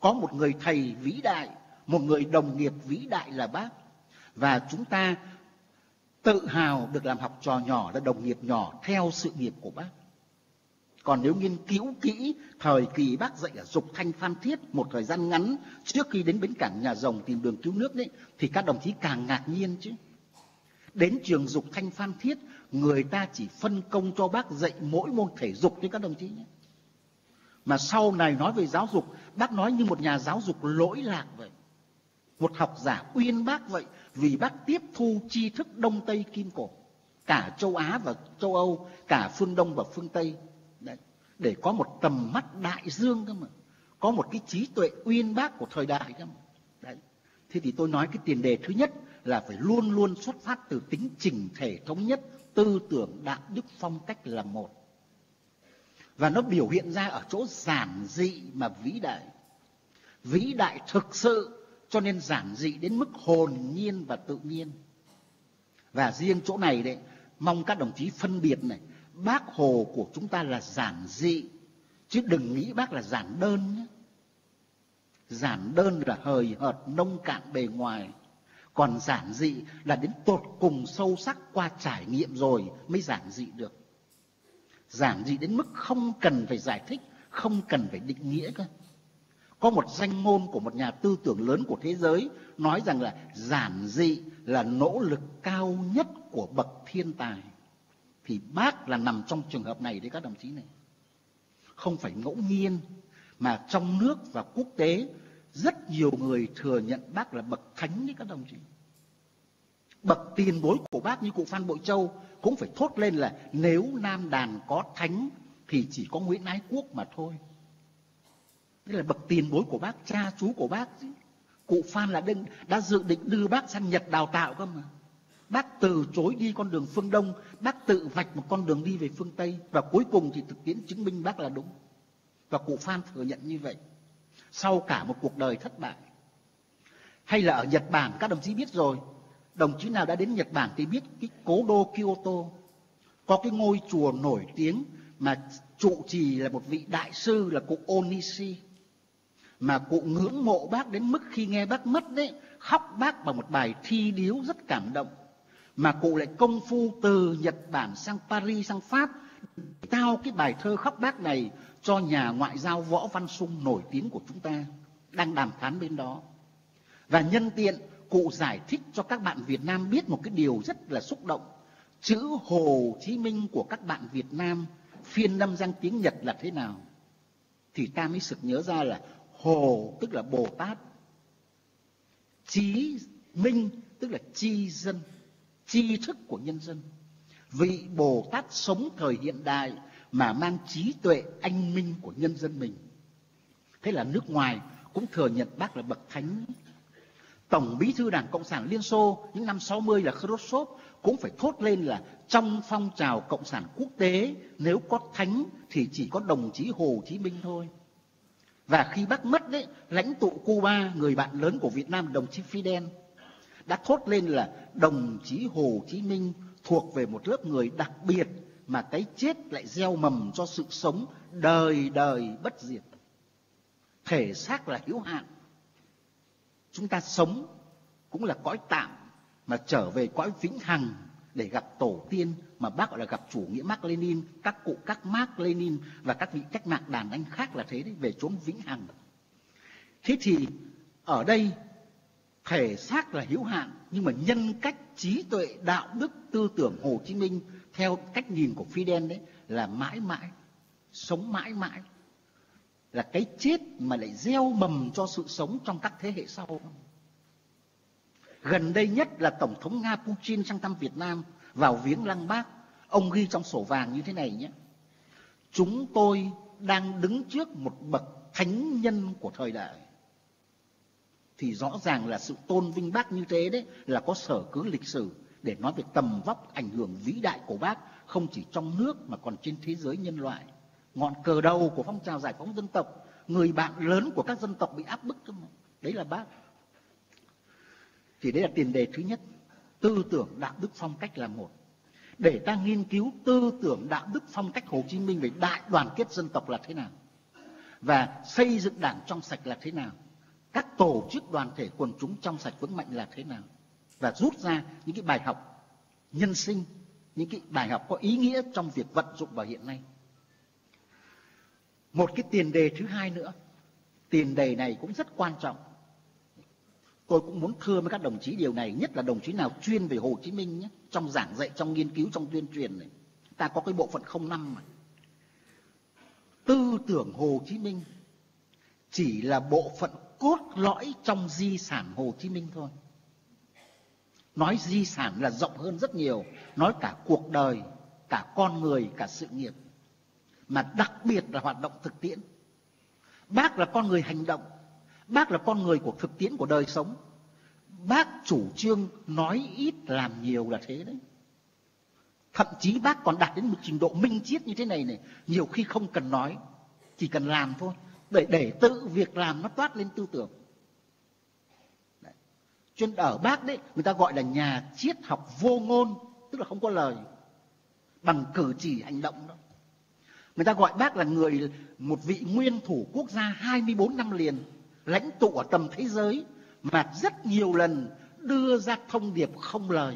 Có một người thầy vĩ đại, một người đồng nghiệp vĩ đại là Bác. Và chúng ta tự hào được làm học trò nhỏ, là đồng nghiệp nhỏ theo sự nghiệp của Bác. Còn nếu nghiên cứu kỹ thời kỳ Bác dạy ở Dục Thanh Phan Thiết một thời gian ngắn trước khi đến bến cảng Nhà Rồng tìm đường cứu nước đấy, thì các đồng chí càng ngạc nhiên chứ. Đến trường Dục Thanh Phan Thiết, người ta chỉ phân công cho Bác dạy mỗi môn thể dục thôi các đồng chí nhé. Mà sau này nói về giáo dục, Bác nói như một nhà giáo dục lỗi lạc vậy. Một học giả uyên bác vậy, vì Bác tiếp thu tri thức Đông Tây Kim Cổ, cả châu Á và châu Âu, cả phương Đông và phương Tây. Đấy, để có một tầm mắt đại dương cơ mà, có một cái trí tuệ uyên bác của thời đại cơ mà. Đấy. Thế thì tôi nói cái tiền đề thứ nhất là phải luôn luôn xuất phát từ tính chỉnh thể thống nhất, tư tưởng đạo đức phong cách là một. Và nó biểu hiện ra ở chỗ giản dị mà vĩ đại. Vĩ đại thực sự, cho nên giản dị đến mức hồn nhiên và tự nhiên. Và riêng chỗ này đấy, mong các đồng chí phân biệt này, Bác Hồ của chúng ta là giản dị, chứ đừng nghĩ Bác là giản đơn nhé. Giản đơn là hời hợt, nông cạn bề ngoài. Còn giản dị là đến tột cùng sâu sắc qua trải nghiệm rồi mới giản dị được. Giản dị đến mức không cần phải giải thích, không cần phải định nghĩa cơ. Có một danh ngôn của một nhà tư tưởng lớn của thế giới nói rằng là giản dị là nỗ lực cao nhất của bậc thiên tài. Thì Bác là nằm trong trường hợp này đấy các đồng chí này. Không phải ngẫu nhiên mà trong nước và quốc tế rất nhiều người thừa nhận Bác là bậc thánh đấy các đồng chí. Bậc tiền bối của Bác như cụ Phan Bội Châu cũng phải thốt lên là nếu Nam Đàn có thánh thì chỉ có Nguyễn Ái Quốc mà thôi. Đây là bậc tiền bối của Bác, cha chú của Bác chứ. Cụ Phan là đã dự định đưa Bác sang Nhật đào tạo cơ mà. Bác từ chối đi con đường phương Đông, Bác tự vạch một con đường đi về phương Tây. Và cuối cùng thì thực tiễn chứng minh Bác là đúng. Và cụ Phan thừa nhận như vậy sau cả một cuộc đời thất bại. Hay là ở Nhật Bản, các đồng chí biết rồi. Đồng chí nào đã đến Nhật Bản thì biết cái cố đô Kyoto có cái ngôi chùa nổi tiếng mà trụ trì là một vị đại sư là cụ Onishi. Mà cụ ngưỡng mộ Bác đến mức khi nghe Bác mất đấy, khóc Bác bằng một bài thi điếu rất cảm động. Mà cụ lại công phu từ Nhật Bản sang Paris, sang Pháp, trao cái bài thơ khóc Bác này cho nhà ngoại giao Võ Văn Sung nổi tiếng của chúng ta, đang đàm phán bên đó. Và nhân tiện, cụ giải thích cho các bạn Việt Nam biết một cái điều rất là xúc động. Chữ Hồ Chí Minh của các bạn Việt Nam phiên âm sang tiếng Nhật là thế nào? Thì ta mới sực nhớ ra là Hồ tức là Bồ Tát, Chí Minh tức là tri dân, tri thức của nhân dân. Vị Bồ Tát sống thời hiện đại mà mang trí tuệ anh minh của nhân dân mình. Thế là nước ngoài cũng thừa nhận Bác là bậc thánh. Tổng bí thư Đảng Cộng sản Liên Xô những năm 60 là Khrushchev cũng phải thốt lên là trong phong trào Cộng sản quốc tế nếu có thánh thì chỉ có đồng chí Hồ Chí Minh thôi. Và khi Bác mất đấy, lãnh tụ Cuba, người bạn lớn của Việt Nam, đồng chí Fidel, đã thốt lên là đồng chí Hồ Chí Minh thuộc về một lớp người đặc biệt mà cái chết lại gieo mầm cho sự sống đời đời bất diệt. Thể xác là hữu hạn. Chúng ta sống cũng là cõi tạm mà trở về cõi vĩnh hằng để gặp tổ tiên mà Bác gọi là gặp chủ nghĩa Mác Lênin, các cụ các Mác Lênin và các vị cách mạng đàn anh khác là thế đấy, về chốn vĩnh hằng. Thế thì ở đây thể xác là hữu hạn, nhưng mà nhân cách, trí tuệ, đạo đức, tư tưởng Hồ Chí Minh theo cách nhìn của Fidel đấy là mãi mãi, sống mãi mãi. Là cái chết mà lại gieo mầm cho sự sống trong các thế hệ sau. Gần đây nhất là Tổng thống Nga Putin sang thăm Việt Nam, vào viếng lăng Bác. Ông ghi trong sổ vàng như thế này nhé: chúng tôi đang đứng trước một bậc thánh nhân của thời đại. Thì rõ ràng là sự tôn vinh Bác như thế đấy là có sở cứ lịch sử để nói về tầm vóc ảnh hưởng vĩ đại của Bác, không chỉ trong nước mà còn trên thế giới nhân loại. Ngọn cờ đầu của phong trào giải phóng dân tộc, người bạn lớn của các dân tộc bị áp bức cơ mà. Đấy là Bác. Thì đấy là tiền đề thứ nhất. Tư tưởng đạo đức phong cách là một. Để ta nghiên cứu tư tưởng đạo đức phong cách Hồ Chí Minh về đại đoàn kết dân tộc là thế nào, và xây dựng đảng trong sạch là thế nào, các tổ chức đoàn thể quần chúng trong sạch vững mạnh là thế nào, và rút ra những cái bài học nhân sinh, những cái bài học có ý nghĩa trong việc vận dụng vào hiện nay. Một cái tiền đề thứ hai nữa, tiền đề này cũng rất quan trọng. Tôi cũng muốn thưa với các đồng chí điều này, nhất là đồng chí nào chuyên về Hồ Chí Minh nhé, trong giảng dạy, trong nghiên cứu, trong tuyên truyền này. Ta có cái bộ phận 05 mà. Tư tưởng Hồ Chí Minh chỉ là bộ phận cốt lõi trong di sản Hồ Chí Minh thôi. Nói di sản là rộng hơn rất nhiều, nói cả cuộc đời, cả con người, cả sự nghiệp, mà đặc biệt là hoạt động thực tiễn. Bác là con người hành động, bác là con người của thực tiễn của đời sống. Bác chủ trương nói ít làm nhiều là thế đấy. Thậm chí bác còn đạt đến một trình độ minh triết như thế này này, nhiều khi không cần nói, chỉ cần làm thôi, để tự việc làm nó toát lên tư tưởng. Cho nên ở bác đấy, người ta gọi là nhà triết học vô ngôn, tức là không có lời, bằng cử chỉ hành động đó. Người ta gọi bác là một vị nguyên thủ quốc gia 24 năm liền, lãnh tụ ở tầm thế giới, mà rất nhiều lần đưa ra thông điệp không lời.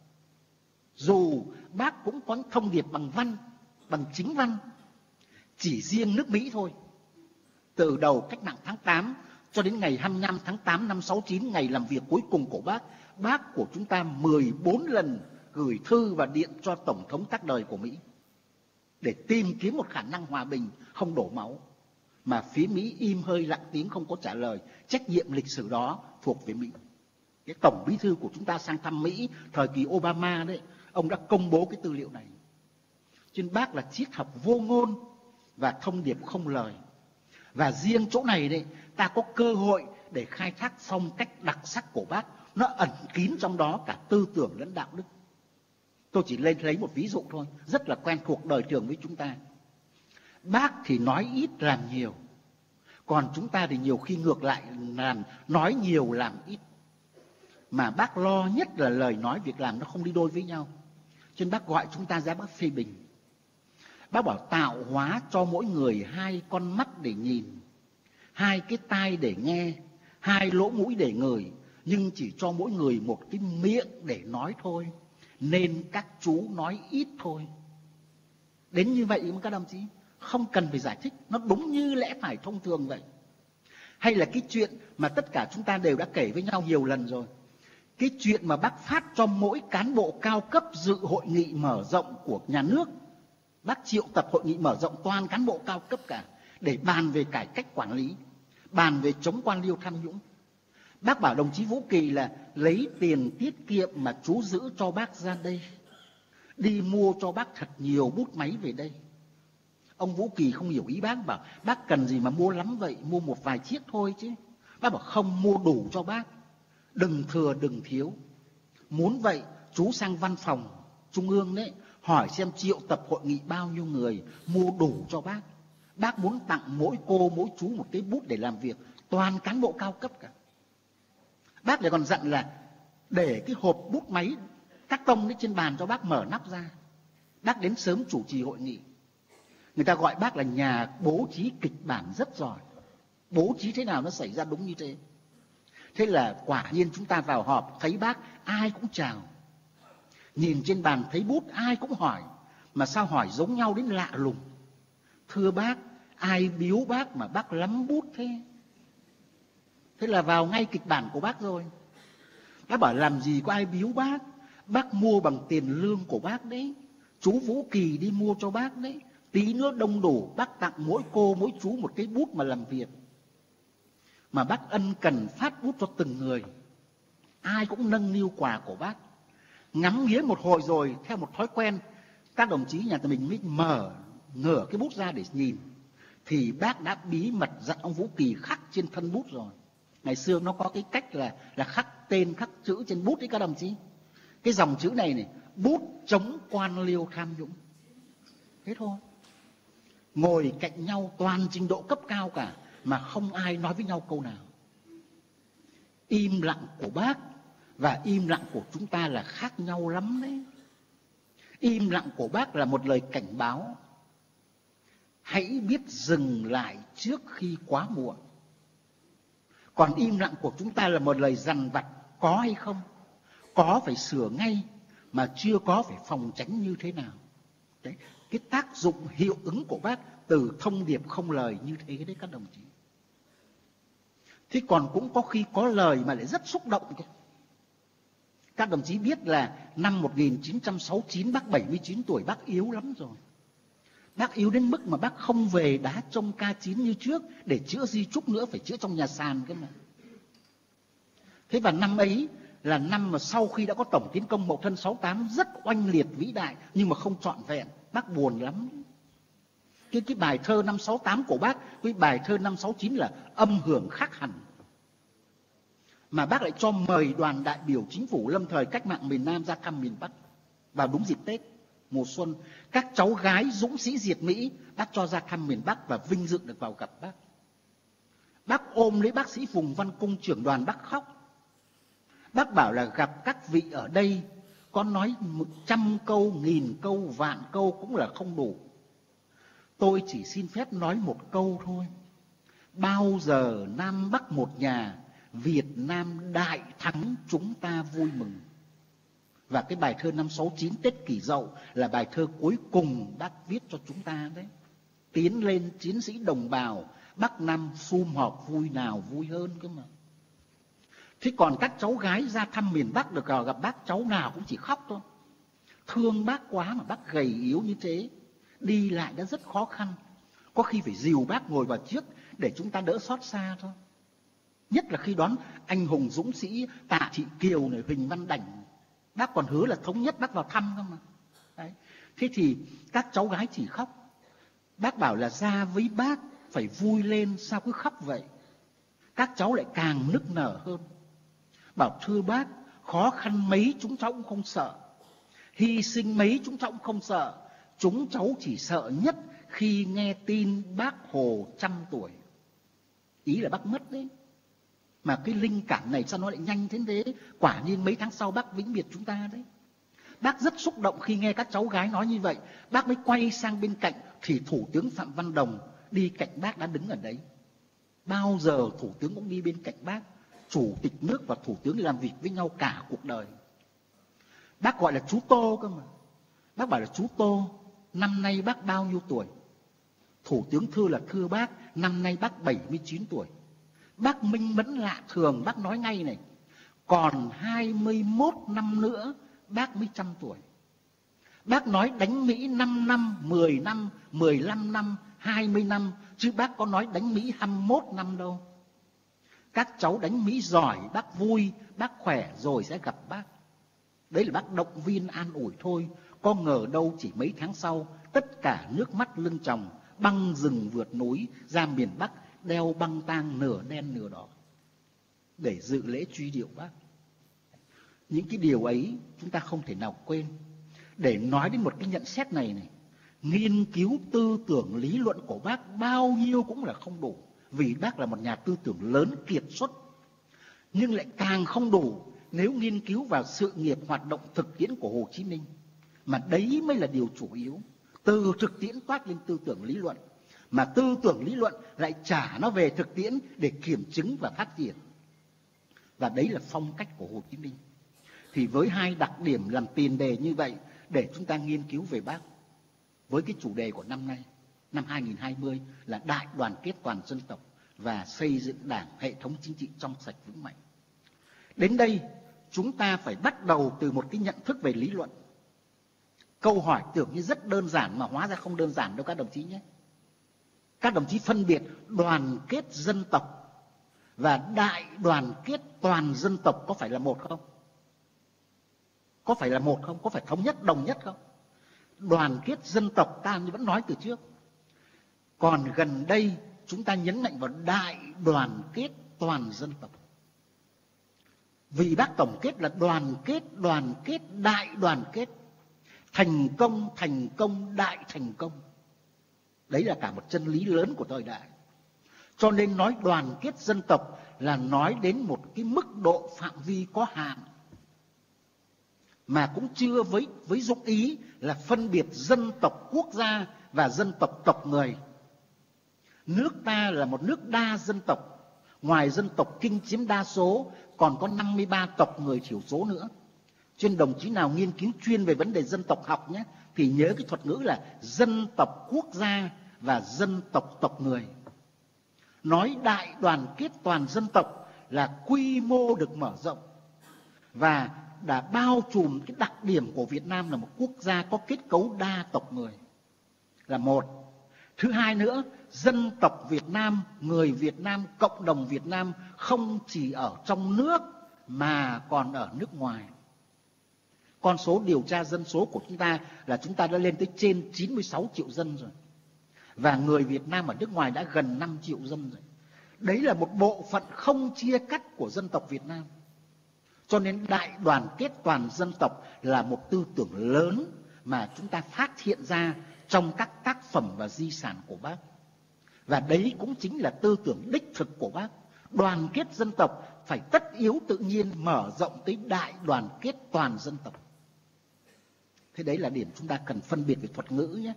Dù bác cũng có thông điệp bằng văn, bằng chính văn. Chỉ riêng nước Mỹ thôi, từ đầu cách mạng tháng 8 cho đến ngày 25 tháng 8 năm 69, ngày làm việc cuối cùng của bác của chúng ta 14 lần gửi thư và điện cho Tổng thống các đời của Mỹ để tìm kiếm một khả năng hòa bình, không đổ máu. Mà phía Mỹ im hơi lặng tiếng, không có trả lời. Trách nhiệm lịch sử đó thuộc về Mỹ. Cái Tổng Bí thư của chúng ta sang thăm Mỹ thời kỳ Obama đấy, ông đã công bố cái tư liệu này. Cho nên bác là triết học vô ngôn và thông điệp không lời. Và riêng chỗ này đấy, ta có cơ hội để khai thác phong cách đặc sắc của bác. Nó ẩn kín trong đó cả tư tưởng lẫn đạo đức. Tôi chỉ lên lấy một ví dụ thôi, rất là quen thuộc đời thường với chúng ta. Bác thì nói ít làm nhiều, còn chúng ta thì nhiều khi ngược lại, làm nói nhiều làm ít. Mà bác lo nhất là lời nói việc làm nó không đi đôi với nhau. Cho nên bác gọi chúng ta ra, bác phê bình. Bác bảo tạo hóa cho mỗi người 2 con mắt để nhìn, 2 cái tai để nghe, 2 lỗ mũi để ngửi, nhưng chỉ cho mỗi người một cái miệng để nói thôi, nên các chú nói ít thôi. Đến như vậy mà các đồng chí không cần phải giải thích, nó đúng như lẽ phải thông thường vậy. Hay là cái chuyện mà tất cả chúng ta đều đã kể với nhau nhiều lần rồi, cái chuyện mà bác phát cho mỗi cán bộ cao cấp dự hội nghị mở rộng của nhà nước. Bác triệu tập hội nghị mở rộng toàn cán bộ cao cấp cả, để bàn về cải cách quản lý, bàn về chống quan liêu tham nhũng. Bác bảo đồng chí Vũ Kỳ là lấy tiền tiết kiệm mà chú giữ cho bác ra đây, đi mua cho bác thật nhiều bút máy về đây. Ông Vũ Kỳ không hiểu ý bác, bảo bác cần gì mà mua lắm vậy, mua một vài chiếc thôi chứ. Bác bảo không, mua đủ cho bác, đừng thừa đừng thiếu. Muốn vậy chú sang văn phòng Trung ương đấy, hỏi xem triệu tập hội nghị bao nhiêu người, mua đủ cho bác. Bác muốn tặng mỗi cô mỗi chú một cái bút để làm việc, toàn cán bộ cao cấp cả. Bác lại còn dặn là để cái hộp bút máy các tông đấy trên bàn cho bác, mở nắp ra. Bác đến sớm chủ trì hội nghị. Người ta gọi bác là nhà bố trí kịch bản rất giỏi. Bố trí thế nào nó xảy ra đúng như thế. Thế là quả nhiên chúng ta vào họp thấy bác ai cũng chào. Nhìn trên bàn thấy bút ai cũng hỏi. Mà sao hỏi giống nhau đến lạ lùng. Thưa bác, ai biếu bác mà bác lắm bút thế? Thế là vào ngay kịch bản của bác rồi. Bác bảo làm gì có ai biếu bác, bác mua bằng tiền lương của bác đấy. Chú Vũ Kỳ đi mua cho bác đấy. Tí nữa đông đủ, bác tặng mỗi cô mỗi chú một cái bút mà làm việc. Mà bác ân cần phát bút cho từng người. Ai cũng nâng niu quà của bác. Ngắm nghía một hồi rồi, theo một thói quen, các đồng chí nhà mình mới ngửa cái bút ra để nhìn. Thì bác đã bí mật dặn ông Vũ Kỳ khắc trên thân bút rồi. Ngày xưa nó có cái cách là khắc tên, khắc chữ trên bút đấy các đồng chí. Cái dòng chữ này, bút chống quan liêu tham nhũng. Thế thôi. Ngồi cạnh nhau toàn trình độ cấp cao cả, mà không ai nói với nhau câu nào. Im lặng của bác và im lặng của chúng ta là khác nhau lắm đấy. Im lặng của bác là một lời cảnh báo. Hãy biết dừng lại trước khi quá muộn. Còn im lặng của chúng ta là một lời dằn vặt, có hay không? Có phải sửa ngay, mà chưa có phải phòng tránh như thế nào. Đấy, cái tác dụng hiệu ứng của bác từ thông điệp không lời như thế đấy các đồng chí. Thế còn cũng có khi có lời mà lại rất xúc động. Các đồng chí biết là năm 1969 bác 79 tuổi, bác yếu lắm rồi. Bác yếu đến mức mà bác không về đá trông K9 như trước để chữa di chúc nữa, phải chữa trong nhà sàn cơ mà. Thế và năm ấy là năm mà sau khi đã có tổng tiến công Mậu Thân 68 rất oanh liệt vĩ đại nhưng mà không trọn vẹn, bác buồn lắm. Cái bài thơ năm 68 của bác với bài thơ năm 69 là âm hưởng khác hẳn. Mà bác lại cho mời đoàn đại biểu chính phủ lâm thời cách mạng miền Nam ra thăm miền Bắc vào đúng dịp Tết mùa xuân. Các cháu gái dũng sĩ diệt Mỹ bác cho ra thăm miền Bắc và vinh dự được vào gặp bác. Bác ôm lấy bác sĩ Phùng Văn Cung trưởng đoàn, bác khóc. Bác bảo là gặp các vị ở đây có nói 100 câu, 1000 câu, vạn câu cũng là không đủ. Tôi chỉ xin phép nói một câu thôi. Bao giờ Nam Bắc một nhà, Việt Nam đại thắng chúng ta vui mừng. Và cái bài thơ năm 69 Tết Kỷ Dậu là bài thơ cuối cùng bác viết cho chúng ta đấy. Tiến lên chiến sĩ đồng bào, Bắc Nam sum họp vui nào vui hơn cơ mà. Thế còn các cháu gái ra thăm miền Bắc được gặp bác, cháu nào cũng chỉ khóc thôi. Thương bác quá mà bác gầy yếu như thế, đi lại đã rất khó khăn. Có khi phải dìu bác ngồi vào trước để chúng ta đỡ xót xa thôi. Nhất là khi đón anh hùng dũng sĩ Tạ Thị Kiều này, Huỳnh Văn Đảnh, bác còn hứa là thống nhất bác vào thăm cơ mà. Đấy. Thế thì các cháu gái chỉ khóc. Bác bảo là ra với bác phải vui lên, sao cứ khóc vậy? Các cháu lại càng nức nở hơn. Bảo thưa bác, khó khăn mấy chúng cháu cũng không sợ, hy sinh mấy chúng cháu cũng không sợ. Chúng cháu chỉ sợ nhất khi nghe tin bác Hồ 100 tuổi. Ý là bác mất đấy. Mà cái linh cảm này sao nó lại nhanh thế thế? Quả nhiên mấy tháng sau bác vĩnh biệt chúng ta đấy. Bác rất xúc động khi nghe các cháu gái nói như vậy. Bác mới quay sang bên cạnh thì Thủ tướng Phạm Văn Đồng đi cạnh bác đã đứng ở đấy. Bao giờ Thủ tướng cũng đi bên cạnh bác. Chủ tịch nước và Thủ tướng làm việc với nhau cả cuộc đời. Bác gọi là chú Tô cơ mà. Bác bảo là chú Tô, năm nay bác bao nhiêu tuổi? Thủ tướng thưa là thưa bác, năm nay bác 79 tuổi. Bác minh mẫn lạ thường, bác nói ngay này, còn 21 năm nữa bác mới 100 tuổi. Bác nói đánh Mỹ 5 năm, 10 năm, 15 năm, 20 năm, chứ bác có nói đánh Mỹ 21 năm đâu. Các cháu đánh Mỹ giỏi, bác vui, bác khỏe rồi sẽ gặp bác. Đấy là bác động viên an ủi thôi. Có ngờ đâu chỉ mấy tháng sau, tất cả nước mắt lưng tròng, băng rừng vượt núi ra miền Bắc, đeo băng tang nửa đen nửa đỏ để dự lễ truy điệu bác. Những cái điều ấy chúng ta không thể nào quên. Để nói đến một cái nhận xét này này, nghiên cứu tư tưởng lý luận của bác bao nhiêu cũng là không đủ, vì bác là một nhà tư tưởng lớn kiệt xuất. Nhưng lại càng không đủ nếu nghiên cứu vào sự nghiệp hoạt động thực tiễn của Hồ Chí Minh. Mà đấy mới là điều chủ yếu. Từ thực tiễn toát lên tư tưởng lý luận, mà tư tưởng lý luận lại trả nó về thực tiễn để kiểm chứng và phát triển. Và đấy là phong cách của Hồ Chí Minh. Thì với hai đặc điểm làm tiền đề như vậy để chúng ta nghiên cứu về bác, với cái chủ đề của năm nay, năm 2020 là đại đoàn kết toàn dân tộc và xây dựng đảng hệ thống chính trị trong sạch vững mạnh. Đến đây chúng ta phải bắt đầu từ một cái nhận thức về lý luận. Câu hỏi tưởng như rất đơn giản mà hóa ra không đơn giản đâu các đồng chí nhé. Các đồng chí phân biệt đoàn kết dân tộc và đại đoàn kết toàn dân tộc có phải là một không? Có phải là một không? Có phải thống nhất, đồng nhất không? Đoàn kết dân tộc ta như vẫn nói từ trước. Còn gần đây chúng ta nhấn mạnh vào đại đoàn kết toàn dân tộc. Vì bác tổng kết là đoàn kết, đại đoàn kết. Thành công, đại thành công. Đấy là cả một chân lý lớn của thời đại. Cho nên nói đoàn kết dân tộc là nói đến một cái mức độ phạm vi có hạn. Mà cũng chưa với dụng ý là phân biệt dân tộc quốc gia và dân tộc tộc người. Nước ta là một nước đa dân tộc, Ngoài dân tộc Kinh chiếm đa số, còn có 53 tộc người thiểu số nữa. Cho nên đồng chí nào nghiên cứu chuyên về vấn đề dân tộc học nhé, thì nhớ cái thuật ngữ là dân tộc quốc gia và dân tộc tộc người. Nói đại đoàn kết toàn dân tộc là quy mô được mở rộng và đã bao trùm cái đặc điểm của Việt Nam là một quốc gia có kết cấu đa tộc người là một. Thứ hai nữa, dân tộc Việt Nam, người Việt Nam, cộng đồng Việt Nam không chỉ ở trong nước mà còn ở nước ngoài. Con số điều tra dân số của chúng ta là chúng ta đã lên tới trên 96 triệu dân rồi. Và người Việt Nam ở nước ngoài đã gần 5 triệu dân rồi. Đấy là một bộ phận không chia cắt của dân tộc Việt Nam. Cho nên đại đoàn kết toàn dân tộc là một tư tưởng lớn mà chúng ta phát hiện ra trong các tác phẩm và di sản của Bác. Và đấy cũng chính là tư tưởng đích thực của Bác. Đoàn kết dân tộc phải tất yếu tự nhiên mở rộng tới đại đoàn kết toàn dân tộc. Thế đấy là điểm chúng ta cần phân biệt về thuật ngữ nhé.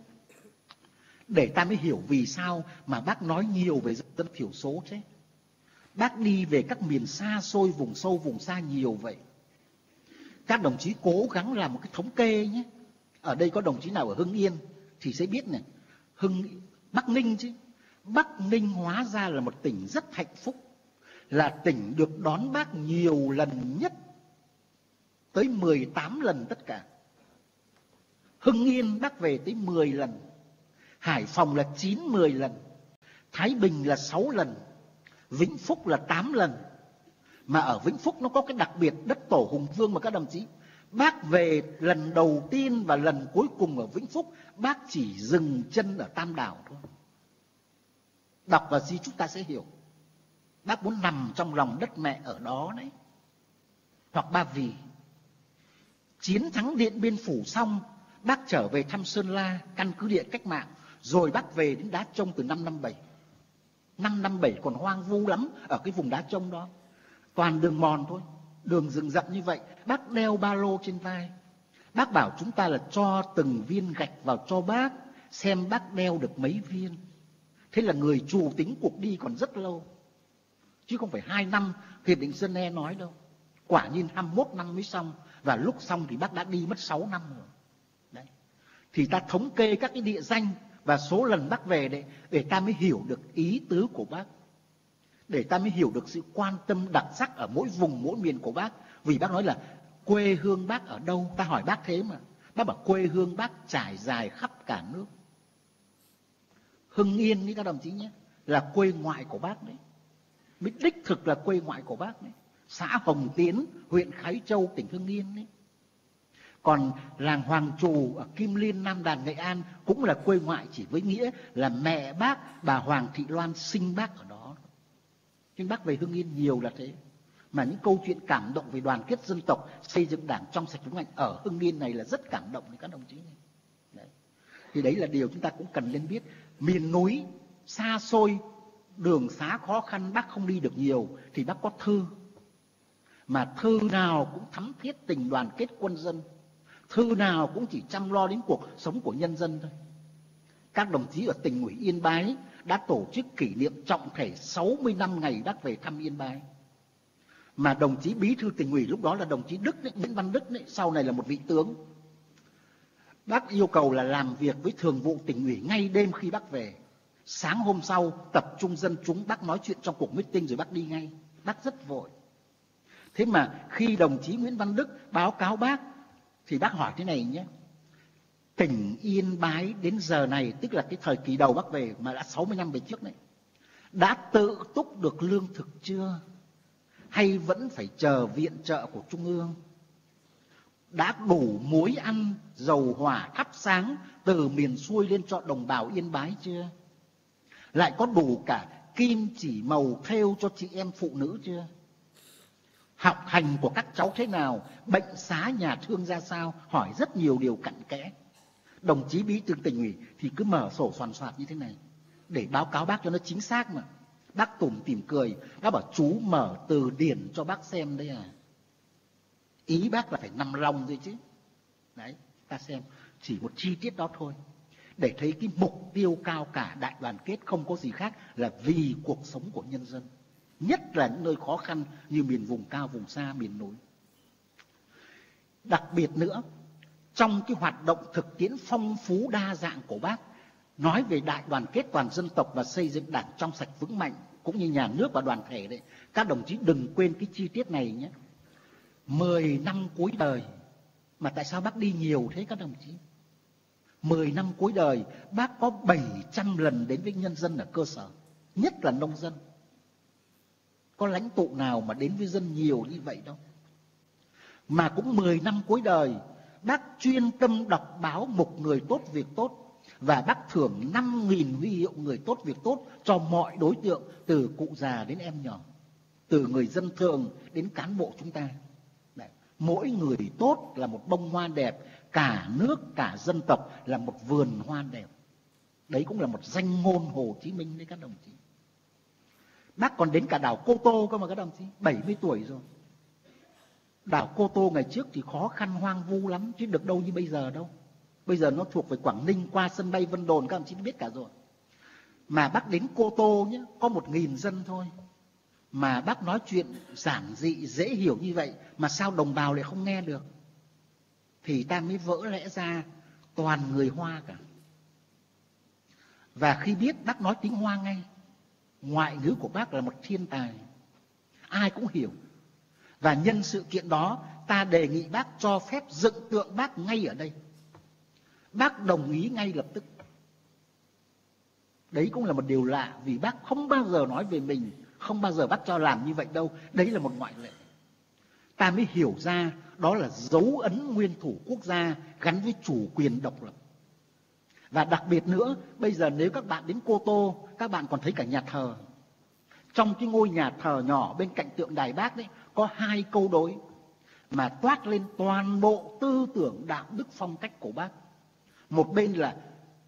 Để ta mới hiểu vì sao mà Bác nói nhiều về dân thiểu số chứ. Bác đi về các miền xa xôi, vùng sâu, vùng xa nhiều vậy. Các đồng chí cố gắng làm một cái thống kê nhé. Ở đây có đồng chí nào ở Hưng Yên thì sẽ biết này. Bắc Ninh chứ. Bắc Ninh hóa ra là một tỉnh rất hạnh phúc. Là tỉnh được đón Bác nhiều lần nhất. Tới 18 lần tất cả. Hưng Yên Bác về tới 10 lần. Hải Phòng là 9-10 lần. Thái Bình là 6 lần. Vĩnh Phúc là 8 lần. Mà ở Vĩnh Phúc nó có cái đặc biệt đất tổ Hùng Vương mà các đồng chí. Bác về lần đầu tiên và lần cuối cùng ở Vĩnh Phúc, Bác chỉ dừng chân ở Tam Đảo thôi. Đọc vào di chúc ta sẽ hiểu. Bác muốn nằm trong lòng đất mẹ ở đó đấy. Hoặc Ba Vì. Chiến thắng Điện Biên Phủ xong, Bác trở về thăm Sơn La, căn cứ địa cách mạng. Rồi Bác về đến Đá Trông từ năm 57. Năm 57 còn hoang vu lắm ở cái vùng Đá Trông đó. Toàn đường mòn thôi, đường rừng rậm như vậy. Bác đeo ba lô trên vai. Bác bảo chúng ta là cho từng viên gạch vào cho Bác, xem Bác đeo được mấy viên. Thế là người chủ tính cuộc đi còn rất lâu. Chứ không phải 2 năm Hiệp định Geneva nói đâu. Quả nhiên 21 năm mới xong. Và lúc xong thì Bác đã đi mất 6 năm rồi. Đấy. Thì ta thống kê các cái địa danh và số lần Bác về đấy, để ta mới hiểu được ý tứ của Bác. Để ta mới hiểu được sự quan tâm đặc sắc ở mỗi vùng, mỗi miền của Bác. Vì Bác nói là quê hương Bác ở đâu? Ta hỏi Bác thế mà. Bác bảo quê hương Bác trải dài khắp cả nước. Hưng Yên các đồng chí nhé, là quê ngoại của Bác đấy. Mới đích thực là quê ngoại của Bác đấy. Xã Hồng Tiến, huyện Khái Châu, tỉnh Hưng Yên đấy. Còn làng Hoàng Trù ở Kim Liên, Nam Đàn, Nghệ An cũng là quê ngoại, chỉ với nghĩa là mẹ Bác, bà Hoàng Thị Loan sinh Bác ở đó. Nhưng Bác về Hưng Yên nhiều là thế. Mà những câu chuyện cảm động về đoàn kết dân tộc, xây dựng đảng trong sạch vững mạnh ở Hưng Yên này là rất cảm động với các đồng chí này. Đấy. Thì đấy là điều chúng ta cũng cần nên biết. Miền núi xa xôi, đường xá khó khăn, Bác không đi được nhiều thì Bác có thư. Mà thư nào cũng thắm thiết tình đoàn kết quân dân. Thư nào cũng chỉ chăm lo đến cuộc sống của nhân dân thôi. Các đồng chí ở tỉnh ủy Yên Bái đã tổ chức kỷ niệm trọng thể 60 năm ngày Bác về thăm Yên Bái. Mà đồng chí bí thư tỉnh ủy lúc đó là đồng chí Đức đấy, Nguyễn Văn Đức đấy, sau này là một vị tướng. Bác yêu cầu là làm việc với thường vụ tỉnh ủy ngay đêm khi Bác về. Sáng hôm sau tập trung dân chúng, Bác nói chuyện trong cuộc meeting rồi Bác đi ngay. Bác rất vội. Thế mà khi đồng chí Nguyễn Văn Đức báo cáo Bác thì Bác hỏi thế này nhé. Tỉnh Yên Bái đến giờ này, tức là cái thời kỳ đầu Bác về mà đã 60 năm về trước đấy, đã tự túc được lương thực chưa? Hay vẫn phải chờ viện trợ của Trung ương? Đã đủ muối ăn, dầu hỏa thắp sáng từ miền xuôi lên cho đồng bào Yên Bái chưa? Lại có đủ cả kim chỉ màu thêu cho chị em phụ nữ chưa? Học hành của các cháu thế nào? Bệnh xá nhà thương ra sao? Hỏi rất nhiều điều cặn kẽ. Đồng chí bí thư tỉnh ủy thì cứ mở sổ soàn soạt như thế này để báo cáo Bác cho nó chính xác mà. Bác tủm tỉm cười. Bác bảo chú mở từ điển cho Bác xem đấy à. Ý Bác là phải nằm lòng rồi chứ. Đấy, ta xem chỉ một chi tiết đó thôi, để thấy cái mục tiêu cao cả đại đoàn kết không có gì khác là vì cuộc sống của nhân dân. nhất là những nơi khó khăn như miền vùng cao, vùng xa, miền núi. Đặc biệt nữa, trong cái hoạt động thực tiễn phong phú đa dạng của Bác, nói về đại đoàn kết toàn dân tộc và xây dựng Đảng trong sạch vững mạnh, cũng như nhà nước và đoàn thể đấy, các đồng chí đừng quên cái chi tiết này nhé. 10 năm cuối đời, mà tại sao Bác đi nhiều thế các đồng chí? 10 năm cuối đời, Bác có 700 lần đến với nhân dân ở cơ sở, nhất là nông dân. Có lãnh tụ nào mà đến với dân nhiều như vậy đâu. Mà cũng 10 năm cuối đời, Bác chuyên tâm đọc báo mục người tốt việc tốt, và Bác thưởng 5.000 huy hiệu người tốt việc tốt cho mọi đối tượng, từ cụ già đến em nhỏ, từ người dân thường đến cán bộ chúng ta. Đấy. Mỗi người tốt là một bông hoa đẹp, cả nước, cả dân tộc là một vườn hoa đẹp. Đấy cũng là một danh ngôn Hồ Chí Minh đấy các đồng chí. Bác còn đến cả đảo Cô Tô cơ mà các đồng chí, 70 tuổi rồi. Đảo Cô Tô ngày trước thì khó khăn hoang vu lắm, chứ được đâu như bây giờ đâu. Bây giờ nó thuộc về Quảng Ninh, qua sân bay Vân Đồn, các đồng chí biết cả rồi. Mà Bác đến Cô Tô nhé, có 1.000 dân thôi. Mà Bác nói chuyện giản dị, dễ hiểu như vậy, mà sao đồng bào lại không nghe được? Thì ta mới vỡ lẽ ra toàn người Hoa cả. Và khi biết, Bác nói tiếng Hoa ngay. Ngoại ngữ của Bác là một thiên tài, ai cũng hiểu. Và nhân sự kiện đó, ta đề nghị Bác cho phép dựng tượng Bác ngay ở đây. Bác đồng ý ngay lập tức. Đấy cũng là một điều lạ, vì Bác không bao giờ nói về mình, không bao giờ Bác cho làm như vậy đâu. Đấy là một ngoại lệ. Ta mới hiểu ra đó là dấu ấn nguyên thủ quốc gia gắn với chủ quyền độc lập. Và đặc biệt nữa, bây giờ nếu các bạn đến Cô Tô, các bạn còn thấy cả nhà thờ. Trong cái ngôi nhà thờ nhỏ bên cạnh tượng đài Bác đấy, có 2 câu đối mà toát lên toàn bộ tư tưởng đạo đức phong cách của Bác. Một bên là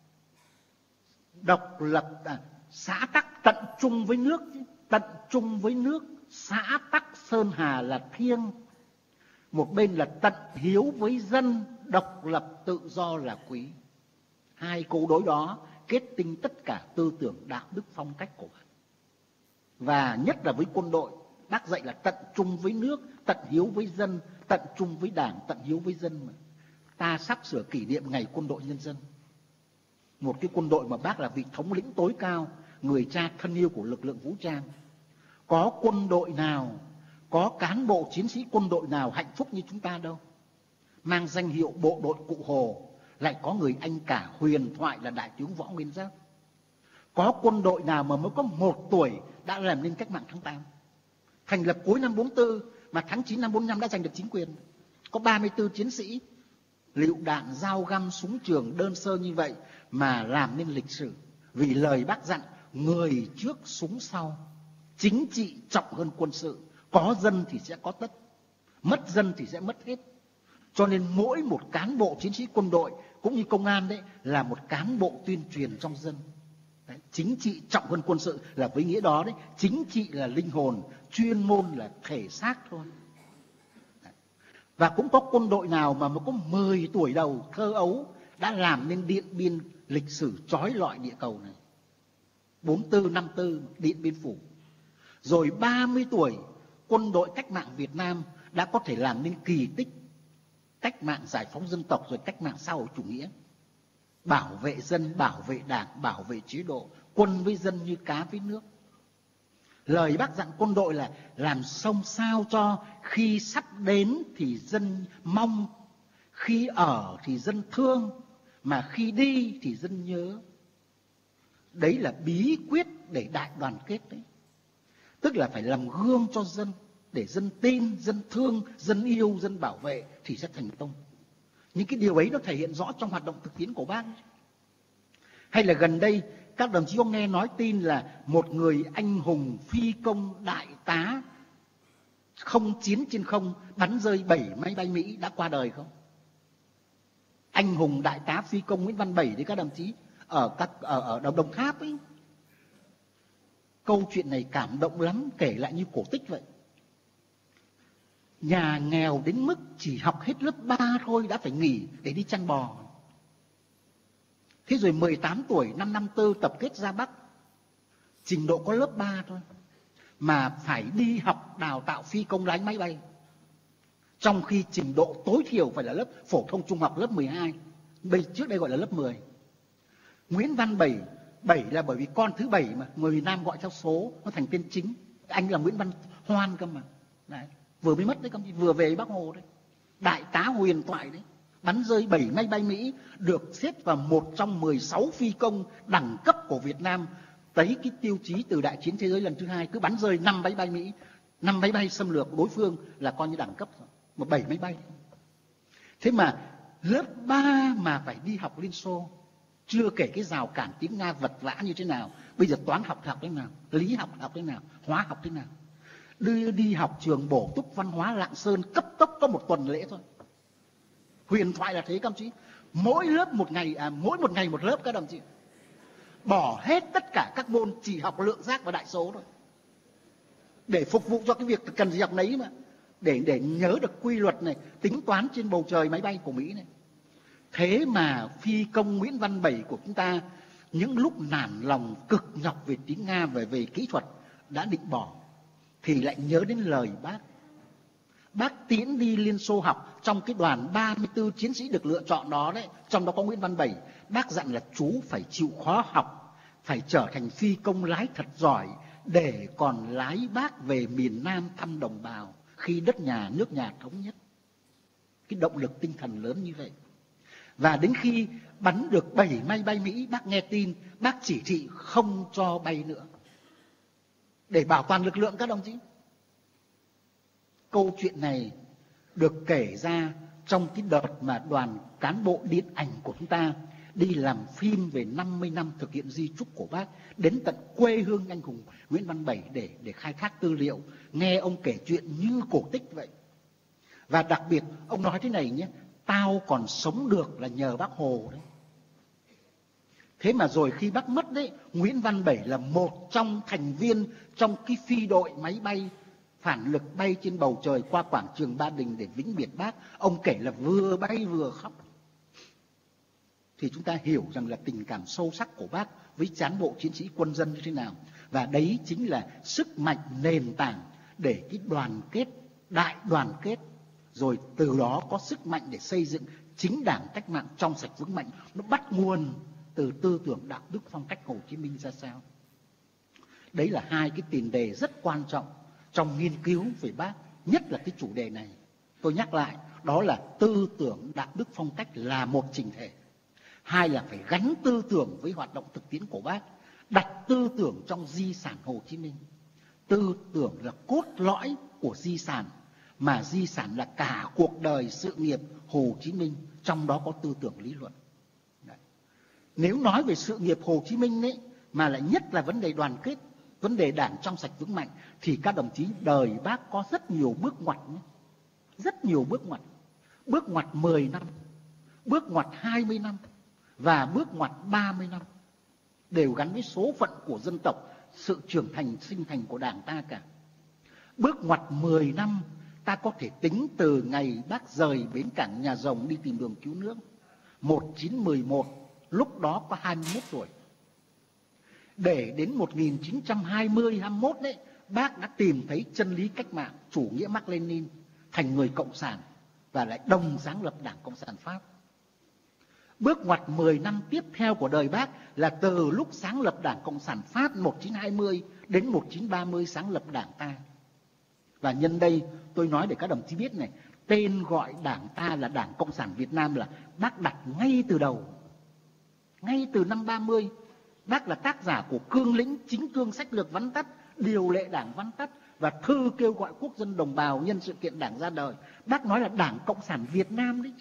độc lập, xã tắc tận chung với nước, tận chung với nước, xã tắc sơn hà là thiêng. Một bên là tận hiếu với dân, độc lập tự do là quý. 2 câu đối đó kết tinh tất cả tư tưởng đạo đức phong cách của Bác. Và nhất là với quân đội, Bác dạy là tận chung với nước, tận hiếu với dân, tận chung với Đảng, tận hiếu với dân. Mà ta sắp sửa kỷ niệm ngày Quân đội Nhân dân. Một cái quân đội mà Bác là vị thống lĩnh tối cao, người cha thân yêu của lực lượng vũ trang. Có quân đội nào, có cán bộ chiến sĩ quân đội nào hạnh phúc như chúng ta đâu. Mang danh hiệu bộ đội Cụ Hồ, lại có người anh cả huyền thoại là Đại tướng Võ Nguyên Giáp. Có quân đội nào mà mới có 1 tuổi đã làm nên cách mạng tháng 8. Thành lập cuối năm 44 mà tháng 9 năm 45 đã giành được chính quyền. Có 34 chiến sĩ, lựu đạn, dao găm, súng trường đơn sơ như vậy mà làm nên lịch sử. Vì lời Bác dặn, người trước súng sau, chính trị trọng hơn quân sự. Có dân thì sẽ có tất, mất dân thì sẽ mất hết. Cho nên mỗi một cán bộ chiến sĩ quân đội cũng như công an đấy là một cán bộ tuyên truyền trong dân. Đấy, chính trị trọng hơn quân sự là với nghĩa đó đấy. Chính trị là linh hồn, chuyên môn là thể xác thôi. Đấy. Và cũng có quân đội nào mà mới có 10 tuổi đầu thơ ấu đã làm nên Điện Biên lịch sử chói lọi địa cầu này. 44, 54 Điện Biên Phủ. Rồi 30 tuổi quân đội cách mạng Việt Nam đã có thể làm nên kỳ tích cách mạng giải phóng dân tộc, rồi cách mạng xã hội chủ nghĩa. Bảo vệ dân, bảo vệ Đảng, bảo vệ chế độ, quân với dân như cá với nước. Lời Bác dặn quân đội là làm sao cho khi sắp đến thì dân mong, khi ở thì dân thương, mà khi đi thì dân nhớ. Đấy là bí quyết để đại đoàn kết đấy. Tức là phải làm gương cho dân, để dân tin, dân thương, dân yêu, dân bảo vệ thì sẽ thành công. Những cái điều ấy nó thể hiện rõ trong hoạt động thực tiễn của Bác. Hay là gần đây các đồng chí có nghe nói tin là một người anh hùng phi công đại tá không chiến trên không bắn rơi 7 máy bay Mỹ đã qua đời không? Anh hùng đại tá phi công Nguyễn Văn Bảy đấy các đồng chí, ở Đồng Tháp ấy. Câu chuyện này cảm động lắm, kể lại như cổ tích vậy. Nhà nghèo đến mức chỉ học hết lớp 3 thôi đã phải nghỉ để đi chăn bò. Thế rồi 18 tuổi năm 54 tập kết ra Bắc, trình độ có lớp 3 thôi. mà phải đi học đào tạo phi công lái máy bay. Trong khi trình độ tối thiểu phải là lớp phổ thông trung học lớp 12, trước đây gọi là lớp 10. Nguyễn Văn Bảy, Bảy là bởi vì con thứ Bảy mà, người Việt Nam gọi theo số, nó thành tên chính. Anh là Nguyễn Văn Hoan cơ mà. Đấy, vừa mới mất đấy, công chí vừa về Bắc Hồ đấy. Đại tá huyền thoại đấy. Bắn rơi 7 máy bay Mỹ, được xếp vào một trong 16 phi công đẳng cấp của Việt Nam. Tới cái tiêu chí từ Đại chiến thế giới lần thứ 2, cứ bắn rơi 5 máy bay Mỹ, 5 máy bay xâm lược của đối phương là coi như đẳng cấp rồi. Mà 7 máy bay. Thế mà lớp 3 mà phải đi học Liên Xô, chưa kể cái rào cản tiếng Nga vật vã như thế nào. Bây giờ toán học thế nào, lý học thế nào, hóa học thế nào. Đi học trường bổ túc văn hóa Lạng Sơn cấp tốc có một tuần lễ thôi. Huyền thoại là thế các đồng chí. Mỗi một ngày một lớp các đồng chí. Bỏ hết tất cả các môn, chỉ học lượng giác và đại số thôi. Để phục vụ cho cái việc cần gì học nấy mà. Để nhớ được quy luật này, tính toán trên bầu trời máy bay của Mỹ này. Thế mà phi công Nguyễn Văn Bảy của chúng ta, những lúc nản lòng cực nhọc về tiếng Nga, về kỹ thuật, đã định bỏ, thì lại nhớ đến lời bác. Bác tiễn đi Liên Xô học trong cái đoàn 34 chiến sĩ được lựa chọn đó đấy, trong đó có Nguyễn Văn Bảy. Bác dặn là chú phải chịu khó học, phải trở thành phi công lái thật giỏi, để còn lái bác về miền Nam thăm đồng bào khi đất nhà, nước nhà thống nhất. Cái động lực tinh thần lớn như vậy. Và đến khi bắn được 7 máy bay Mỹ, bác nghe tin, bác chỉ thị không cho bay nữa, để bảo toàn lực lượng các đồng chí. Câu chuyện này được kể ra trong cái đợt mà đoàn cán bộ điện ảnh của chúng ta đi làm phim về 50 năm thực hiện di chúc của bác, đến tận quê hương anh hùng Nguyễn Văn Bảy để khai thác tư liệu, nghe ông kể chuyện như cổ tích vậy. Và đặc biệt ông nói thế này nhé: tao còn sống được là nhờ bác Hồ đấy. Thế mà rồi khi bác mất đấy, Nguyễn Văn Bảy là một trong thành viên trong cái phi đội máy bay phản lực bay trên bầu trời qua quảng trường Ba Đình để vĩnh biệt bác. Ông kể là vừa bay vừa khóc. Thì chúng ta hiểu rằng là tình cảm sâu sắc của bác với cán bộ chiến sĩ quân dân như thế nào. Và đấy chính là sức mạnh nền tảng để cái đoàn kết, đại đoàn kết, rồi từ đó có sức mạnh để xây dựng chính đảng cách mạng trong sạch vững mạnh. Nó bắt nguồn từ tư tưởng đạo đức phong cách Hồ Chí Minh ra sao. Đấy là hai cái tiền đề rất quan trọng trong nghiên cứu về bác, nhất là cái chủ đề này. Tôi nhắc lại, đó là tư tưởng đạo đức phong cách là một chỉnh thể. Hai là phải gắn tư tưởng với hoạt động thực tiễn của bác, đặt tư tưởng trong di sản Hồ Chí Minh. Tư tưởng là cốt lõi của di sản, mà di sản là cả cuộc đời sự nghiệp Hồ Chí Minh, trong đó có tư tưởng lý luận. Đấy. Nếu nói về sự nghiệp Hồ Chí Minh ấy, mà lại nhất là vấn đề đoàn kết, vấn đề đảng trong sạch vững mạnh, thì các đồng chí, đời bác có rất nhiều bước ngoặt nhé. Rất nhiều bước ngoặt. Bước ngoặt 10 năm, bước ngoặt 20 năm và bước ngoặt 30 năm đều gắn với số phận của dân tộc, sự trưởng thành sinh thành của đảng ta cả. Bước ngoặt 10 năm ta có thể tính từ ngày bác rời bến cảng Nhà Rồng đi tìm đường cứu nước 1911, lúc đó có 21 tuổi. Để đến 1920-21 đấy, bác đã tìm thấy chân lý cách mạng, chủ nghĩa Mác Lênin, thành người cộng sản và lại đồng sáng lập Đảng Cộng sản Pháp. Bước ngoặt 10 năm tiếp theo của đời bác là từ lúc sáng lập Đảng Cộng sản Pháp 1920 đến 1930 sáng lập Đảng ta. Và nhân đây tôi nói để các đồng chí biết này, tên gọi Đảng ta là Đảng Cộng sản Việt Nam là bác đặt ngay từ đầu. Ngay từ năm 30, bác là tác giả của cương lĩnh chính cương sách lược vắn tắt, điều lệ đảng vắn tắt và thư kêu gọi quốc dân đồng bào nhân sự kiện đảng ra đời. Bác nói là Đảng Cộng sản Việt Nam đấy chứ.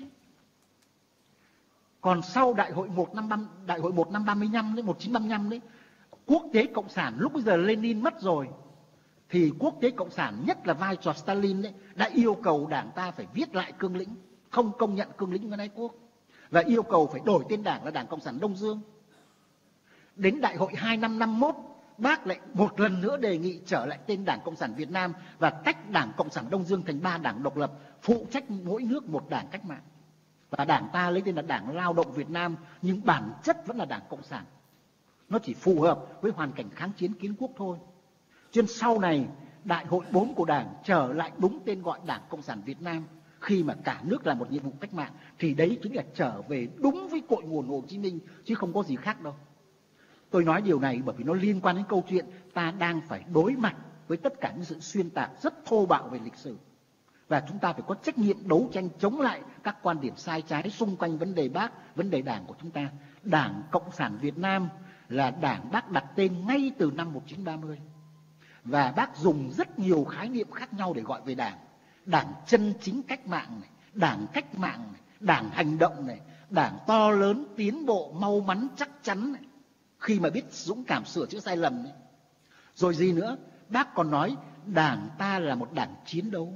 Còn sau đại hội 1 năm 35 đấy, 1935 đấy, quốc tế cộng sản, lúc bây giờ Lenin mất rồi, thì quốc tế cộng sản, nhất là vai trò Stalin đấy, đã yêu cầu đảng ta phải viết lại cương lĩnh, không công nhận cương lĩnh Nguyễn Ái Quốc, và yêu cầu phải đổi tên đảng là Đảng Cộng sản Đông Dương. Đến đại hội 2 năm 51, bác lại một lần nữa đề nghị trở lại tên Đảng Cộng sản Việt Nam và tách Đảng Cộng sản Đông Dương thành 3 đảng độc lập, phụ trách mỗi nước một đảng cách mạng. Và đảng ta lấy tên là Đảng Lao động Việt Nam, nhưng bản chất vẫn là Đảng Cộng sản. Nó chỉ phù hợp với hoàn cảnh kháng chiến kiến quốc thôi. Cho nên sau này Đại hội 4 của Đảng trở lại đúng tên gọi Đảng Cộng sản Việt Nam, khi mà cả nước làm một nhiệm vụ cách mạng, thì đấy chính là trở về đúng với cội nguồn Hồ Chí Minh, chứ không có gì khác đâu. Tôi nói điều này bởi vì nó liên quan đến câu chuyện ta đang phải đối mặt với tất cả những sự xuyên tạc rất thô bạo về lịch sử. Và chúng ta phải có trách nhiệm đấu tranh chống lại các quan điểm sai trái xung quanh vấn đề Bác, vấn đề Đảng của chúng ta. Đảng Cộng sản Việt Nam là đảng Bác đặt tên ngay từ năm 1930. Và Bác dùng rất nhiều khái niệm khác nhau để gọi về Đảng. Đảng chân chính cách mạng này, Đảng cách mạng này, Đảng hành động này, Đảng to lớn, tiến bộ, mau mắn, chắc chắn này, khi mà biết dũng cảm sửa chữa sai lầm này. Rồi gì nữa? Bác còn nói Đảng ta là một đảng chiến đấu,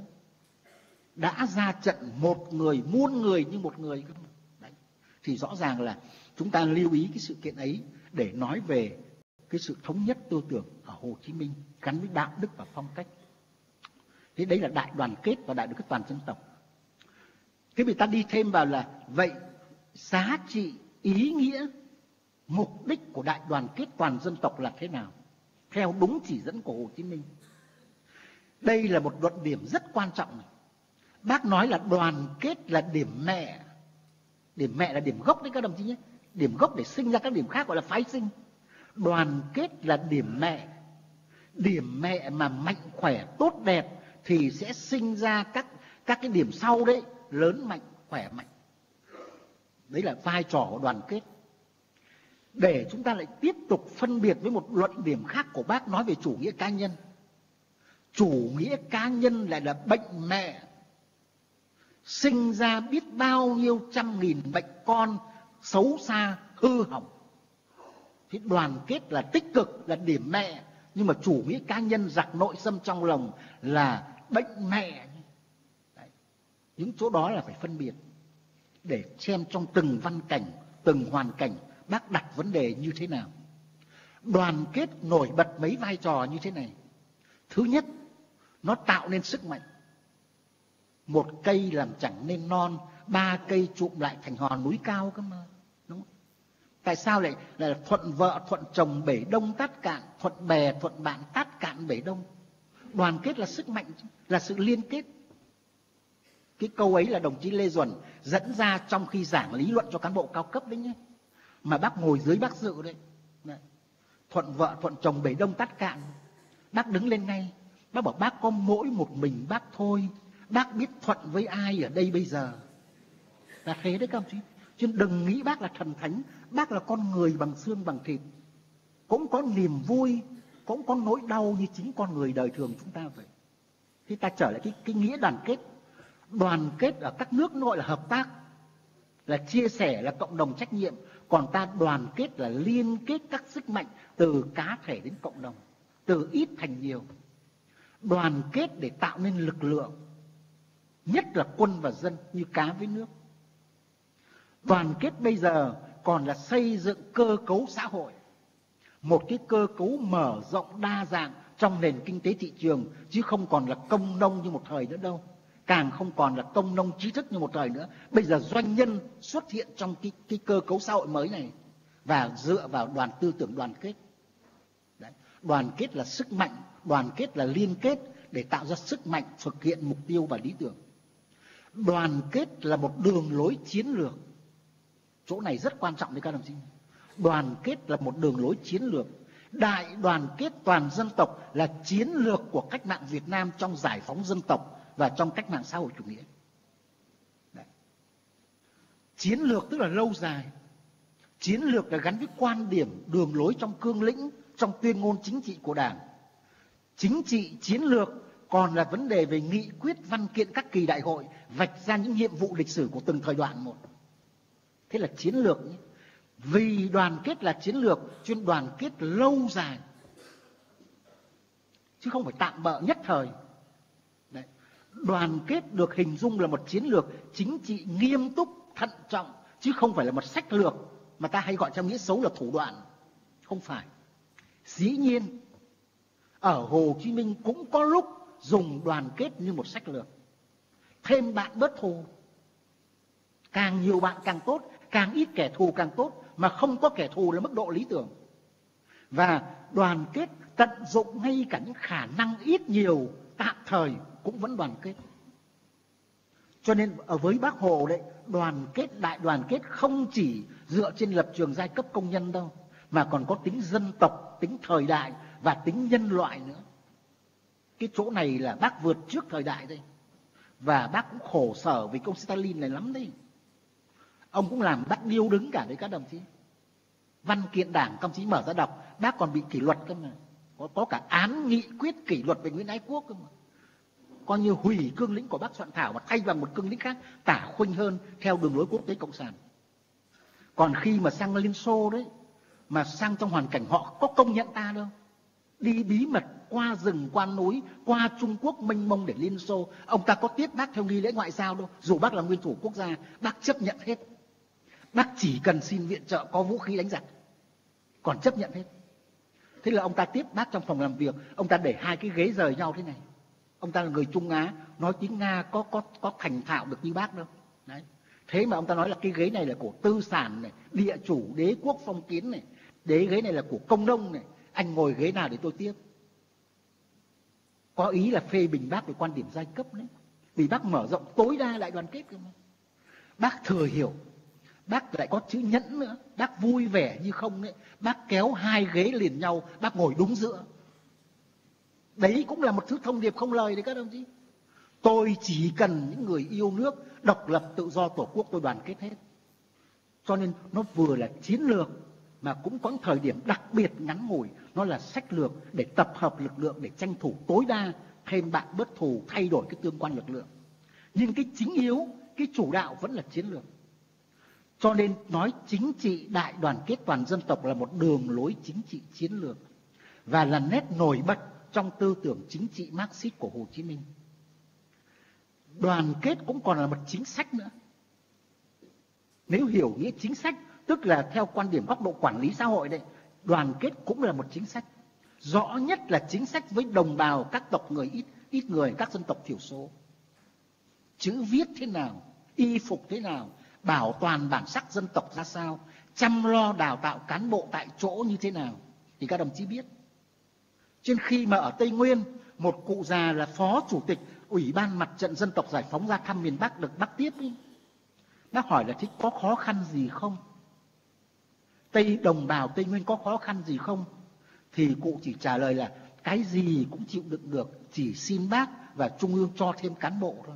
đã ra trận một người, muôn người như một người. Đấy. Thì rõ ràng là chúng ta lưu ý cái sự kiện ấy để nói về cái sự thống nhất tư tưởng ở Hồ Chí Minh gắn với đạo đức và phong cách. Thế đấy là đại đoàn kết và đại đoàn kết toàn dân tộc. Thế vì ta đi thêm vào là vậy giá trị, ý nghĩa, mục đích của đại đoàn kết toàn dân tộc là thế nào? Theo đúng chỉ dẫn của Hồ Chí Minh. Đây là một luận điểm rất quan trọng này. Bác nói là đoàn kết là điểm mẹ. Điểm mẹ là điểm gốc đấy các đồng chí nhé. Điểm gốc để sinh ra các điểm khác gọi là phái sinh. Đoàn kết là điểm mẹ. Điểm mẹ mà mạnh khỏe tốt đẹp thì sẽ sinh ra các cái điểm sau đấy, lớn mạnh, khỏe mạnh. Đấy là vai trò của đoàn kết. Để chúng ta lại tiếp tục phân biệt với một luận điểm khác của Bác nói về chủ nghĩa cá nhân. Chủ nghĩa cá nhân lại là bệnh mẹ, sinh ra biết bao nhiêu trăm nghìn bệnh con xấu xa, hư hỏng. Thì đoàn kết là tích cực, là điểm mẹ, nhưng mà chủ nghĩa cá nhân giặc nội xâm trong lòng là bệnh mẹ. Đấy. Những chỗ đó là phải phân biệt để xem trong từng văn cảnh, từng hoàn cảnh Bác đặt vấn đề như thế nào. Đoàn kết nổi bật mấy vai trò như thế này. Thứ nhất, nó tạo nên sức mạnh. Một cây làm chẳng nên non, ba cây chụm lại thành hòn núi cao cơ mà. Đúng không? Tại sao lại là thuận vợ thuận chồng bể đông tát cạn, thuận bè thuận bạn tát cạn bể đông? Đoàn kết là sức mạnh, là sự liên kết. Cái câu ấy là đồng chí Lê Duẩn dẫn ra trong khi giảng lý luận cho cán bộ cao cấp đấy nhé. Mà Bác ngồi dưới Bác dự đấy. Thuận vợ thuận chồng bể đông tát cạn. Bác đứng lên ngay. Bác bảo bác có mỗi một mình Bác thôi. Bác biết thuận với ai ở đây bây giờ. Là thế đấy các ông chí. Chứ đừng nghĩ Bác là thần thánh. Bác là con người bằng xương bằng thịt. Cũng có niềm vui, cũng có nỗi đau như chính con người đời thường chúng ta vậy. Thì ta trở lại cái nghĩa đoàn kết. Đoàn kết ở các nước nó gọi là hợp tác, là chia sẻ, là cộng đồng trách nhiệm. Còn ta đoàn kết là liên kết các sức mạnh từ cá thể đến cộng đồng, từ ít thành nhiều. Đoàn kết để tạo nên lực lượng, nhất là quân và dân như cá với nước. Đoàn kết bây giờ còn là xây dựng cơ cấu xã hội, một cái cơ cấu mở rộng đa dạng trong nền kinh tế thị trường, chứ không còn là công nông như một thời nữa đâu. Càng không còn là công nông trí thức như một thời nữa. Bây giờ doanh nhân xuất hiện trong cái cơ cấu xã hội mới này, và dựa vào tư tưởng đoàn kết. Đấy. Đoàn kết là sức mạnh, đoàn kết là liên kết để tạo ra sức mạnh thực hiện mục tiêu và lý tưởng. Đoàn kết là một đường lối chiến lược. Chỗ này rất quan trọng đấy các đồng chí. Đoàn kết là một đường lối chiến lược. Đại đoàn kết toàn dân tộc là chiến lược của cách mạng Việt Nam trong giải phóng dân tộc và trong cách mạng xã hội chủ nghĩa. Đấy. Chiến lược tức là lâu dài. Chiến lược là gắn với quan điểm, đường lối trong cương lĩnh, trong tuyên ngôn chính trị của Đảng. Chính trị, chiến lược còn là vấn đề về nghị quyết, văn kiện các kỳ đại hội, vạch ra những nhiệm vụ lịch sử của từng thời đoạn một. Thế là chiến lược. Vì đoàn kết là chiến lược, cho nên đoàn kết lâu dài, chứ không phải tạm bợ nhất thời. Đấy. Đoàn kết được hình dung là một chiến lược chính trị nghiêm túc, thận trọng, chứ không phải là một sách lược mà ta hay gọi trong nghĩa xấu là thủ đoạn. Không phải. Dĩ nhiên, ở Hồ Chí Minh cũng có lúc dùng đoàn kết như một sách lược. Thêm bạn bớt thù. Càng nhiều bạn càng tốt, càng ít kẻ thù càng tốt, mà không có kẻ thù là mức độ lý tưởng. Và đoàn kết tận dụng ngay cả những khả năng ít nhiều tạm thời cũng vẫn đoàn kết. Cho nên ở với Bác Hồ đấy, đoàn kết, đại đoàn kết không chỉ dựa trên lập trường giai cấp công nhân đâu, mà còn có tính dân tộc, tính thời đại và tính nhân loại nữa. Cái chỗ này là bác vượt trước thời đại đây. Và bác cũng khổ sở vì ông Stalin này lắm đấy. Ông cũng làm bác điêu đứng cả đấy các đồng chí. Văn kiện đảng công chí mở ra đọc, bác còn bị kỷ luật cơ mà. Có cả án nghị quyết kỷ luật về Nguyễn Ái Quốc cơ mà. Coi như hủy cương lĩnh của bác soạn thảo và thay bằng một cương lĩnh khác tả khuynh hơn theo đường lối quốc tế cộng sản. Còn khi mà sang Liên Xô đấy, mà sang trong hoàn cảnh họ có công nhận ta đâu. Đi bí mật qua rừng, qua núi, qua Trung Quốc mênh mông để Liên Xô. Ông ta có tiếp bác theo nghi lễ ngoại giao đâu. Dù bác là nguyên thủ quốc gia, bác chấp nhận hết. Bác chỉ cần xin viện trợ có vũ khí đánh giặc, còn chấp nhận hết. Thế là ông ta tiếp bác trong phòng làm việc, ông ta để hai cái ghế rời nhau thế này. Ông ta là người Trung Á, nói tiếng Nga có thành thạo được như bác đâu. Đấy. Thế mà ông ta nói là cái ghế này là của tư sản này, địa chủ, đế quốc phong kiến này, ghế này là của công nông này, anh ngồi ghế nào để tôi tiếp. Có ý là phê bình bác về quan điểm giai cấp đấy. Vì bác mở rộng tối đa đại đoàn kết cơ mà. Bác thừa hiểu, bác lại có chữ nhẫn nữa, bác vui vẻ như không đấy, bác kéo hai ghế liền nhau, bác ngồi đúng giữa. Đấy cũng là một thứ thông điệp không lời đấy các đồng chí. Tôi chỉ cần những người yêu nước, độc lập, tự do, tổ quốc, tôi đoàn kết hết. Cho nên nó vừa là chiến lược mà cũng có thời điểm đặc biệt ngắn ngủi, nó là sách lược để tập hợp lực lượng để tranh thủ tối đa, thêm bạn bớt thù, thay đổi cái tương quan lực lượng. Nhưng cái chính yếu, cái chủ đạo vẫn là chiến lược. Cho nên nói chính trị đại đoàn kết toàn dân tộc là một đường lối chính trị chiến lược và là nét nổi bật trong tư tưởng chính trị Marxist của Hồ Chí Minh. Đoàn kết cũng còn là một chính sách nữa. Nếu hiểu nghĩa chính sách, tức là theo quan điểm góc độ quản lý xã hội đây, đoàn kết cũng là một chính sách. Rõ nhất là chính sách với đồng bào các tộc người ít người, các dân tộc thiểu số. Chữ viết thế nào, y phục thế nào, bảo toàn bản sắc dân tộc ra sao, chăm lo đào tạo cán bộ tại chỗ như thế nào, thì các đồng chí biết. Trên khi mà ở Tây Nguyên, một cụ già là phó chủ tịch Ủy ban Mặt trận Dân tộc Giải phóng ra thăm miền Bắc được bác tiếp ý. Bác hỏi là thế có khó khăn gì không? Đồng bào Tây Nguyên có khó khăn gì không? Thì cụ chỉ trả lời là cái gì cũng chịu đựng được, chỉ xin bác và Trung ương cho thêm cán bộ thôi.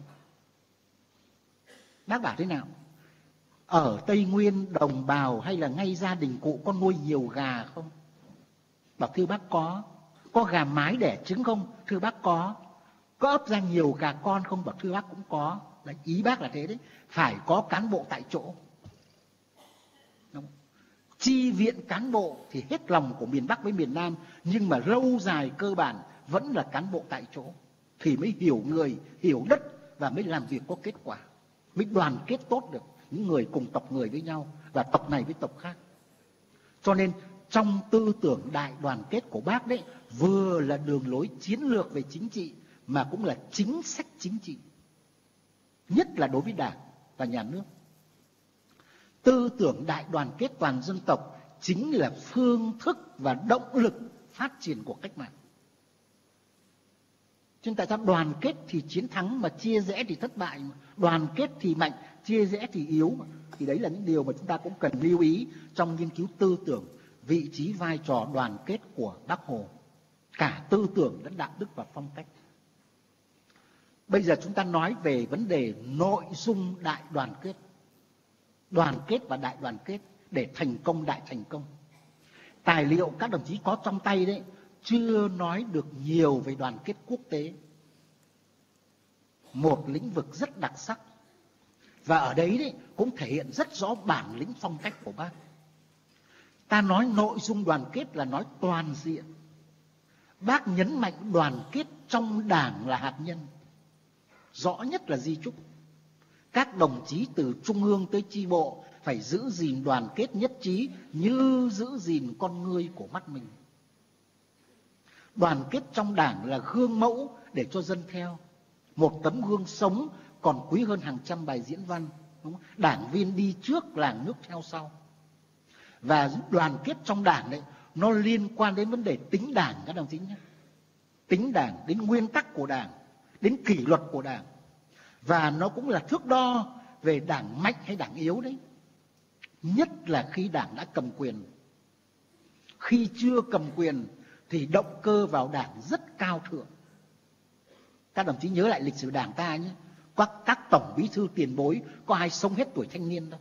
Bác bảo thế nào? Ở Tây Nguyên đồng bào hay là ngay gia đình cụ có nuôi nhiều gà không? Bảo thưa bác có. Có gà mái đẻ trứng không? Thưa bác có. Có ấp ra nhiều gà con không? Bảo thưa bác cũng có. Đấy, ý bác là thế đấy. Phải có cán bộ tại chỗ. Đúng. Chi viện cán bộ thì hết lòng của miền Bắc với miền Nam, nhưng mà lâu dài cơ bản vẫn là cán bộ tại chỗ. Thì mới hiểu người, hiểu đất và mới làm việc có kết quả. Mới đoàn kết tốt được những người cùng tộc người với nhau và tộc này với tộc khác. Cho nên trong tư tưởng đại đoàn kết của bác đấy, vừa là đường lối chiến lược về chính trị mà cũng là chính sách chính trị, nhất là đối với Đảng và nhà nước. Tư tưởng đại đoàn kết toàn dân tộc chính là phương thức và động lực phát triển của cách mạng. Chứ tại sao đoàn kết thì chiến thắng mà chia rẽ thì thất bại, mà đoàn kết thì mạnh, chia rẽ thì yếu mà. Thì đấy là những điều mà chúng ta cũng cần lưu ý trong nghiên cứu tư tưởng, vị trí vai trò đoàn kết của Bác Hồ, cả tư tưởng lẫn đạo đức và phong cách. Bây giờ chúng ta nói về vấn đề nội dung đại đoàn kết. Đoàn kết và đại đoàn kết để thành công đại thành công. Tài liệu các đồng chí có trong tay đấy chưa nói được nhiều về đoàn kết quốc tế. Một lĩnh vực rất đặc sắc. Và ở đấy cũng thể hiện rất rõ bản lĩnh phong cách của bác. Ta nói nội dung đoàn kết là nói toàn diện. Bác nhấn mạnh đoàn kết trong Đảng là hạt nhân. Rõ nhất là di chúc. Các đồng chí từ trung ương tới chi bộ phải giữ gìn đoàn kết nhất trí như giữ gìn con ngươi của mắt mình. Đoàn kết trong Đảng là gương mẫu để cho dân theo. Một tấm gương sống còn quý hơn hàng trăm bài diễn văn. Đúng không? Đảng viên đi trước, làng nước theo sau. Và đoàn kết trong Đảng đấy nó liên quan đến vấn đề tính đảng các đồng chí nhé. Tính đảng, đến nguyên tắc của đảng, đến kỷ luật của đảng. Và nó cũng là thước đo về đảng mạnh hay đảng yếu đấy. Nhất là khi đảng đã cầm quyền. Khi chưa cầm quyền thì động cơ vào đảng rất cao thượng. Các đồng chí nhớ lại lịch sử đảng ta nhé. Các tổng bí thư tiền bối có ai sống hết tuổi thanh niên đâu.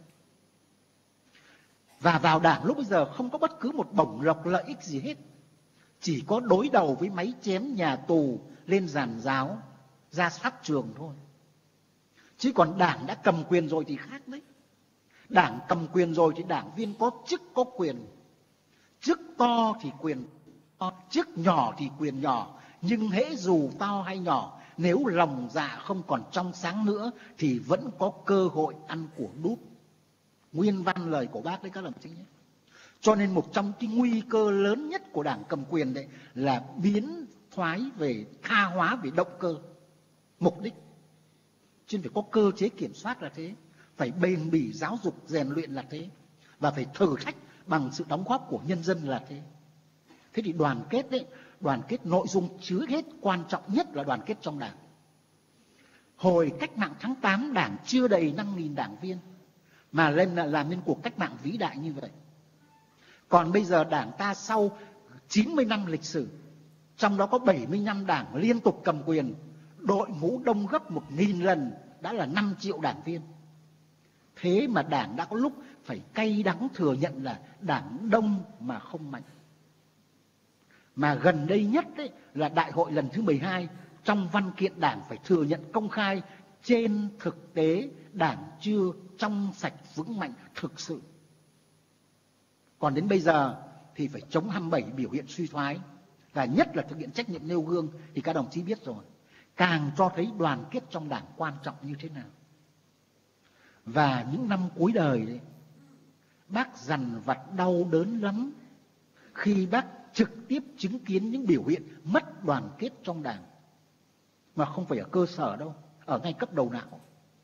Và vào đảng lúc bây giờ không có bất cứ một bổng lộc lợi ích gì hết. Chỉ có đối đầu với máy chém nhà tù, lên giàn giáo, ra sát trường thôi. Chứ còn đảng đã cầm quyền rồi thì khác đấy. Đảng cầm quyền rồi thì đảng viên có chức có quyền. Chức to thì quyền to, chức nhỏ thì quyền nhỏ. Nhưng hễ dù to hay nhỏ, nếu lòng dạ không còn trong sáng nữa thì vẫn có cơ hội ăn của đút. Nguyên văn lời của bác đấy các đồng chí nhé. Cho nên một trong cái nguy cơ lớn nhất của đảng cầm quyền đấy là biến thoái về tha hóa về động cơ, mục đích. Chứ phải có cơ chế kiểm soát là thế, phải bền bỉ giáo dục rèn luyện là thế, và phải thử thách bằng sự đóng góp của nhân dân là thế. Thế thì đoàn kết đấy, đoàn kết nội dung trước hết quan trọng nhất là đoàn kết trong đảng. Hồi cách mạng tháng 8 đảng chưa đầy 5.000 đảng viên mà lên làm nên cuộc cách mạng vĩ đại như vậy. Còn bây giờ đảng ta sau 90 năm lịch sử, trong đó có 75 đảng liên tục cầm quyền, đội ngũ đông gấp 1.000 lần, đã là 5 triệu đảng viên. Thế mà đảng đã có lúc phải cay đắng thừa nhận là đảng đông mà không mạnh. Mà gần đây nhất đấy là đại hội lần thứ 12, trong văn kiện đảng phải thừa nhận công khai trên thực tế đảng chưa trong sạch vững mạnh thực sự. Còn đến bây giờ thì phải chống 27 biểu hiện suy thoái, và nhất là thực hiện trách nhiệm nêu gương thì các đồng chí biết rồi. Càng cho thấy đoàn kết trong đảng quan trọng như thế nào. Và những năm cuối đời đấy, bác dằn vặt đau đớn lắm khi bác trực tiếp chứng kiến những biểu hiện mất đoàn kết trong đảng. Mà không phải ở cơ sở đâu, ở ngay cấp đầu não.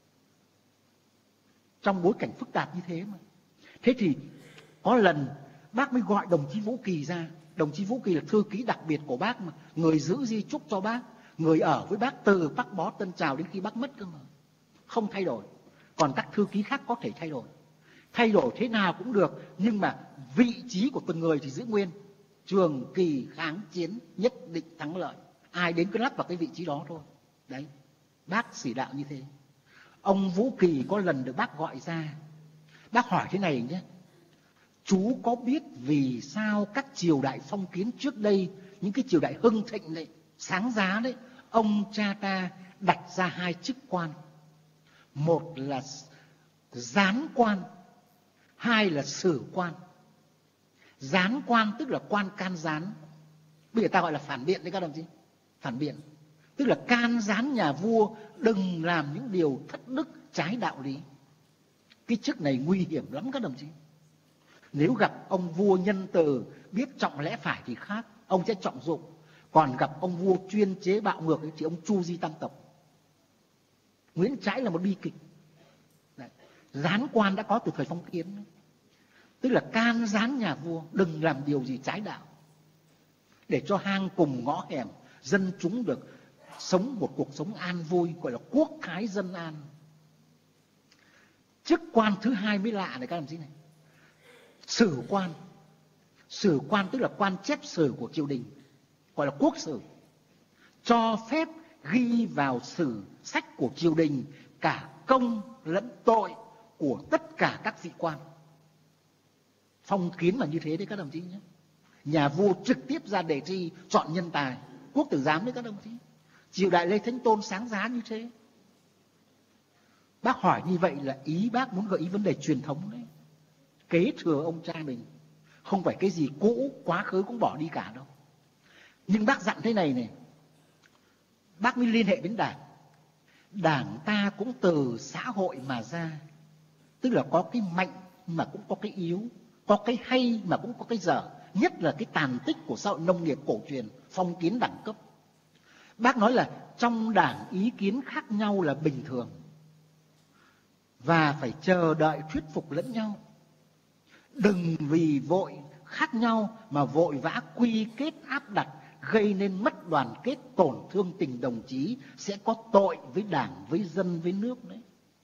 Trong bối cảnh phức tạp như thế mà. Thế thì có lần bác mới gọi đồng chí Vũ Kỳ ra. Đồng chí Vũ Kỳ là thư ký đặc biệt của bác mà, người giữ di chúc cho bác, người ở với bác từ Bắc Bó Tân Trào đến khi bác mất cơ mà. Không thay đổi. Còn các thư ký khác có thể thay đổi. Thay đổi thế nào cũng được, nhưng mà vị trí của từng người thì giữ nguyên. Trường kỳ kháng chiến nhất định thắng lợi. Ai đến cứ lắp vào cái vị trí đó thôi. Đấy, bác chỉ đạo như thế. Ông Vũ Kỳ có lần được bác gọi ra. Bác hỏi thế này nhé: chú có biết vì sao các triều đại phong kiến trước đây, những cái triều đại hưng thịnh đấy, sáng giá đấy, ông cha ta đặt ra 2 chức quan. Một là gián quan, 2 là sử quan. Gián quan tức là quan can gián. Bây giờ ta gọi là phản biện đấy các đồng chí. Phản biện tức là can gián nhà vua đừng làm những điều thất đức trái đạo lý. Cái chức này nguy hiểm lắm các đồng chí. Nếu gặp ông vua nhân từ, biết trọng lẽ phải thì khác, ông sẽ trọng dụng. Còn gặp ông vua chuyên chế bạo ngược thì ông chu di tam tộc. Nguyễn Trãi là một bi kịch. Đấy. Gián quan đã có từ thời phong kiến. Tức là can gián nhà vua đừng làm điều gì trái đạo, để cho hang cùng ngõ hẻm dân chúng được sống một cuộc sống an vui, gọi là quốc thái dân an. Chức quan thứ 2 mới lạ này các đồng chí này. Sử quan. Sử quan tức là quan chép sử của triều đình, gọi là quốc sử. Cho phép ghi vào sử sách của triều đình cả công lẫn tội của tất cả các vị quan. Phong kiến mà như thế đấy các đồng chí nhé. Nhà vua trực tiếp ra đề thi chọn nhân tài, quốc tử giám đấy các đồng chí. Triều đại Lê Thánh Tôn sáng giá như thế. Bác hỏi như vậy là ý bác muốn gợi ý vấn đề truyền thống đấy. Kế thừa ông cha mình. Không phải cái gì cũ, quá khứ cũng bỏ đi cả đâu. Nhưng bác dặn thế này này. Bác mới liên hệ đến đảng. Đảng ta cũng từ xã hội mà ra. Tức là có cái mạnh mà cũng có cái yếu, có cái hay mà cũng có cái dở. Nhất là cái tàn tích của xã hội nông nghiệp cổ truyền, phong kiến đẳng cấp. Bác nói là trong đảng ý kiến khác nhau là bình thường, và phải chờ đợi thuyết phục lẫn nhau. Đừng vì vội khác nhau mà vội vã quy kết áp đặt, gây nên mất đoàn kết, tổn thương tình đồng chí, sẽ có tội với Đảng, với dân, với nước đấy.